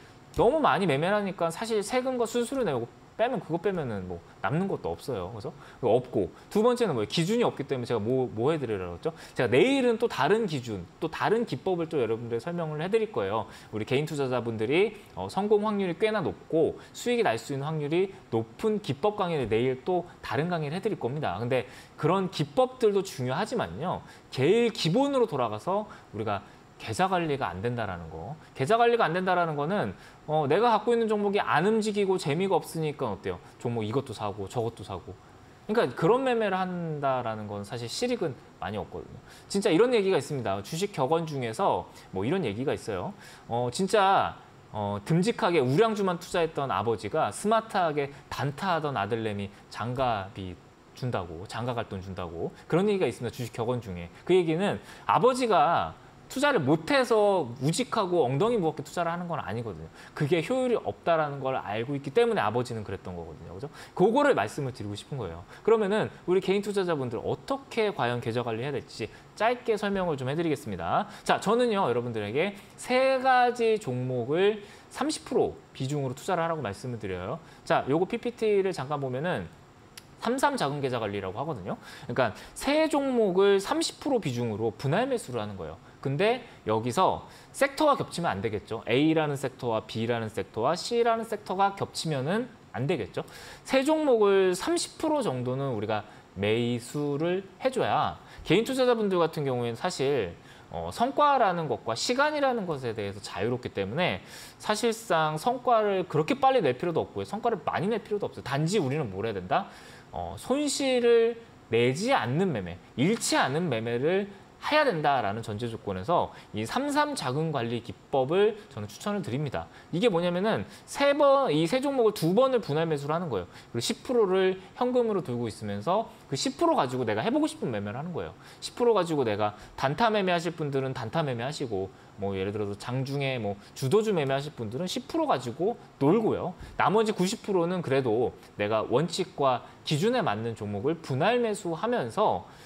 너무 많이 매매를 하니까 사실 세금과 수수료 내고 빼면 그거 빼면은 뭐 남는 것도 없어요. 그래서 없고 두 번째는 뭐예요? 기준이 없기 때문에 제가 뭐, 뭐 해드리려고 했죠? 제가 내일은 또 다른 기준, 또 다른 기법을 또 여러분들 설명을 해드릴 거예요. 우리 개인 투자자분들이 어, 성공 확률이 꽤나 높고 수익이 날 수 있는 확률이 높은 기법 강의를 내일 또 다른 강의를 해드릴 겁니다. 근데 그런 기법들도 중요하지만요. 제일 기본으로 돌아가서 우리가 계좌 관리가 안 된다라는 거. 계좌 관리가 안 된다라는 거는 어, 내가 갖고 있는 종목이 안 움직이고 재미가 없으니까 어때요? 종목 이것도 사고 저것도 사고. 그러니까 그런 매매를 한다라는 건 사실 실익은 많이 없거든요. 진짜 이런 얘기가 있습니다. 주식 격언 중에서 뭐 이런 얘기가 있어요. 어, 진짜 어, 듬직하게 우량주만 투자했던 아버지가 스마트하게 단타하던 아들내미 장갑이 준다고, 장가갈 돈 준다고 그런 얘기가 있습니다. 주식 격언 중에. 그 얘기는 아버지가 투자를 못해서 우직하고 엉덩이 무겁게 투자를 하는 건 아니거든요. 그게 효율이 없다라는 걸 알고 있기 때문에 아버지는 그랬던 거거든요. 그죠? 그거를 말씀을 드리고 싶은 거예요. 그러면은 우리 개인 투자자분들 어떻게 과연 계좌 관리해야 될지 짧게 설명을 좀 해드리겠습니다. 자, 저는요 여러분들에게 세 가지 종목을 삼십 퍼센트 비중으로 투자를 하라고 말씀을 드려요. 자, 요거 피피티를 잠깐 보면은 삼삼 자금 계좌 관리라고 하거든요. 그러니까 세 종목을 삼십 퍼센트 비중으로 분할 매수를 하는 거예요. 근데 여기서 섹터가 겹치면 안 되겠죠. A라는 섹터와 B라는 섹터와 C라는 섹터가 겹치면은 안 되겠죠. 세 종목을 삼십 퍼센트 정도는 우리가 매수를 해줘야 개인 투자자분들 같은 경우에는 사실 어, 성과라는 것과 시간이라는 것에 대해서 자유롭기 때문에 사실상 성과를 그렇게 빨리 낼 필요도 없고요. 성과를 많이 낼 필요도 없어요. 단지 우리는 뭘 해야 된다? 어, 손실을 내지 않는 매매, 잃지 않은 매매를 해야 된다라는 전제 조건에서 이 삼삼 자금 관리 기법을 저는 추천을 드립니다. 이게 뭐냐면은 세 번, 이 세 종목을 두 번을 분할 매수를 하는 거예요. 그리고 십 퍼센트를 현금으로 들고 있으면서 그 십 퍼센트 가지고 내가 해보고 싶은 매매를 하는 거예요. 십 퍼센트 가지고 내가 단타 매매 하실 분들은 단타 매매 하시고 뭐 예를 들어서 장중에 뭐 주도주 매매 하실 분들은 십 퍼센트 가지고 놀고요. 나머지 구십 퍼센트는 그래도 내가 원칙과 기준에 맞는 종목을 분할 매수하면서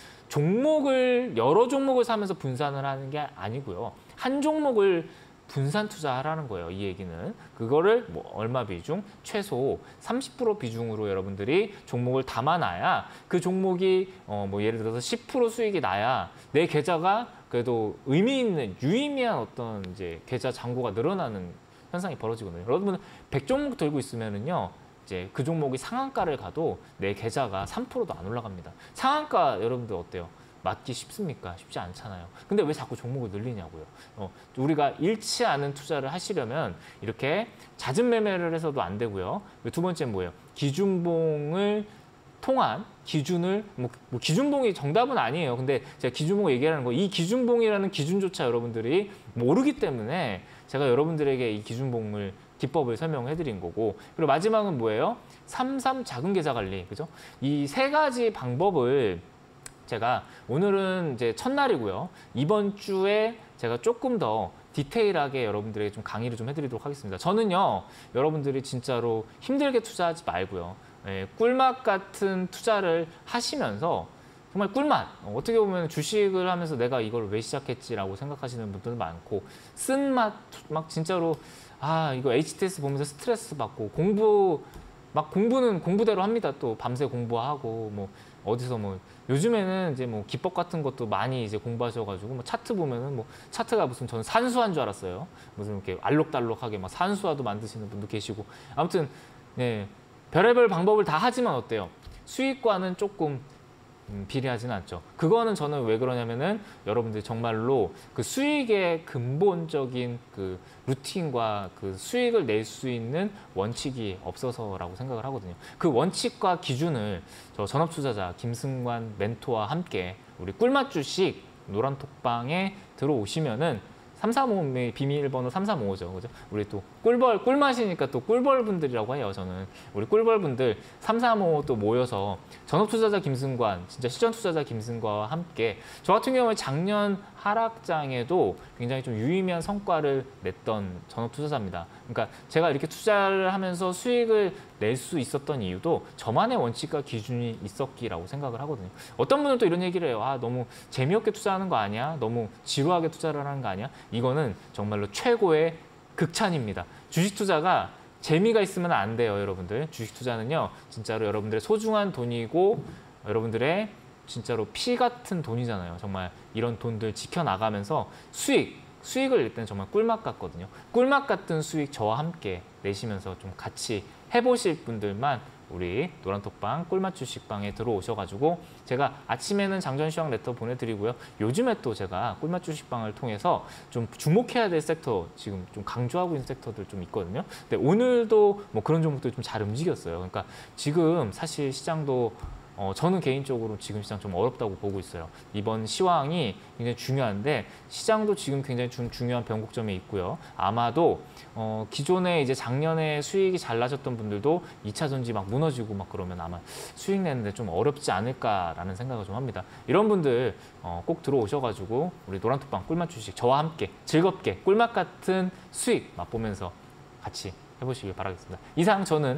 종목을 여러 종목을 사면서 분산을 하는 게 아니고요. 한 종목을 분산 투자하라는 거예요. 이 얘기는. 그거를 뭐 얼마 비중? 최소 삼십 퍼센트 비중으로 여러분들이 종목을 담아놔야 그 종목이 어 뭐 예를 들어서 십 퍼센트 수익이 나야 내 계좌가 그래도 의미 있는 유의미한 어떤 이제 계좌 잔고가 늘어나는 현상이 벌어지거든요. 여러분 백 종목 들고 있으면은요. 이제 그 종목이 상한가를 가도 내 계좌가 삼 퍼센트도 안 올라갑니다. 상한가 여러분들 어때요? 맞기 쉽습니까? 쉽지 않잖아요. 근데 왜 자꾸 종목을 늘리냐고요. 어, 우리가 잃지 않은 투자를 하시려면 이렇게 잦은 매매를 해서도 안 되고요. 두 번째는 뭐예요? 기준봉을 통한 기준을 뭐, 뭐 기준봉이 정답은 아니에요. 근데 제가 기준봉을 얘기하는 거 이 기준봉이라는 기준조차 여러분들이 모르기 때문에 제가 여러분들에게 이 기준봉을 기법을 설명해 드린 거고, 그리고 마지막은 뭐예요? 삼삼 작은 계좌 관리, 그죠? 이 세 가지 방법을 제가 오늘은 이제 첫날이고요. 이번 주에 제가 조금 더 디테일하게 여러분들에게 좀 강의를 좀 해드리도록 하겠습니다. 저는요, 여러분들이 진짜로 힘들게 투자하지 말고요. 예, 꿀맛 같은 투자를 하시면서 정말 꿀맛, 어떻게 보면 주식을 하면서 내가 이걸 왜 시작했지라고 생각하시는 분들 많고, 쓴맛, 막 진짜로 아 이거 에이치티에스 보면서 스트레스 받고 공부 막 공부는 공부대로 합니다. 또 밤새 공부하고 뭐 어디서 뭐 요즘에는 이제 뭐 기법 같은 것도 많이 이제 공부하셔가지고 뭐 차트 보면은 뭐 차트가 무슨 저는 산수화인 줄 알았어요. 무슨 이렇게 알록달록하게 막 산수화도 만드시는 분도 계시고, 아무튼 네 별의별 방법을 다 하지만 어때요? 수익과는 조금 음, 비례하지는 않죠. 그거는 저는 왜 그러냐면은 여러분들이 정말로 그 수익의 근본적인 그 루틴과 그 수익을 낼 수 있는 원칙이 없어서라고 생각을 하거든요. 그 원칙과 기준을 저 전업투자자 김승관 멘토와 함께 우리 꿀맛 주식 노란톡방에 들어오시면은 삼삼오의 비밀번호 삼삼오오죠. 그죠? 우리 또 꿀벌, 꿀맛이니까 또 꿀벌 분들이라고 해요. 저는 우리 꿀벌 분들 삼삼오오 또 모여서 전업투자자 김승관, 진짜 실전투자자 김승관과 함께, 저 같은 경우에 작년 하락장에도 굉장히 좀 유의미한 성과를 냈던 전업투자자입니다. 그러니까 제가 이렇게 투자를 하면서 수익을 낼 수 있었던 이유도 저만의 원칙과 기준이 있었기라고 생각을 하거든요. 어떤 분은 또 이런 얘기를 해요. 아, 너무 재미없게 투자하는 거 아니야? 너무 지루하게 투자를 하는 거 아니야? 이거는 정말로 최고의 극찬입니다. 주식 투자가 재미가 있으면 안 돼요, 여러분들. 주식 투자는요, 진짜로 여러분들의 소중한 돈이고 여러분들의 진짜로 피 같은 돈이잖아요. 정말 이런 돈들 지켜나가면서 수익, 수익을 낼 때는 정말 꿀맛 같거든요. 꿀맛 같은 수익 저와 함께 내시면서 좀 같이 해보실 분들만 우리 노란톡방 꿀맛 주식방에 들어오셔가지고 제가 아침에는 장전시황 레터 보내드리고요. 요즘에 또 제가 꿀맛 주식방을 통해서 좀 주목해야 될 섹터, 지금 좀 강조하고 있는 섹터들 좀 있거든요. 근데 오늘도 뭐 그런 종목들이 좀 잘 움직였어요. 그러니까 지금 사실 시장도 어, 저는 개인적으로 지금 시장 좀 어렵다고 보고 있어요. 이번 시황이 굉장히 중요한데 시장도 지금 굉장히 좀 중요한 변곡점에 있고요. 아마도 어, 기존에 이제 작년에 수익이 잘 나셨던 분들도 이 차 전지 막 무너지고 막 그러면 아마 수익 내는데 좀 어렵지 않을까라는 생각을 좀 합니다. 이런 분들 어, 꼭 들어오셔가지고 우리 노란톡방 꿀맛 주식 저와 함께 즐겁게 꿀맛 같은 수익 맛보면서 같이 해보시길 바라겠습니다. 이상 저는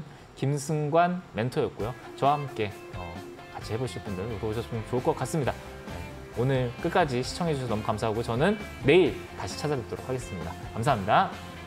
김승관 멘토였고요. 저와 함께 어, 같이 해보실 분들 들어오셨으면 좋을 것 같습니다. 네, 오늘 끝까지 시청해 주셔서 너무 감사하고 저는 내일 다시 찾아뵙도록 하겠습니다. 감사합니다.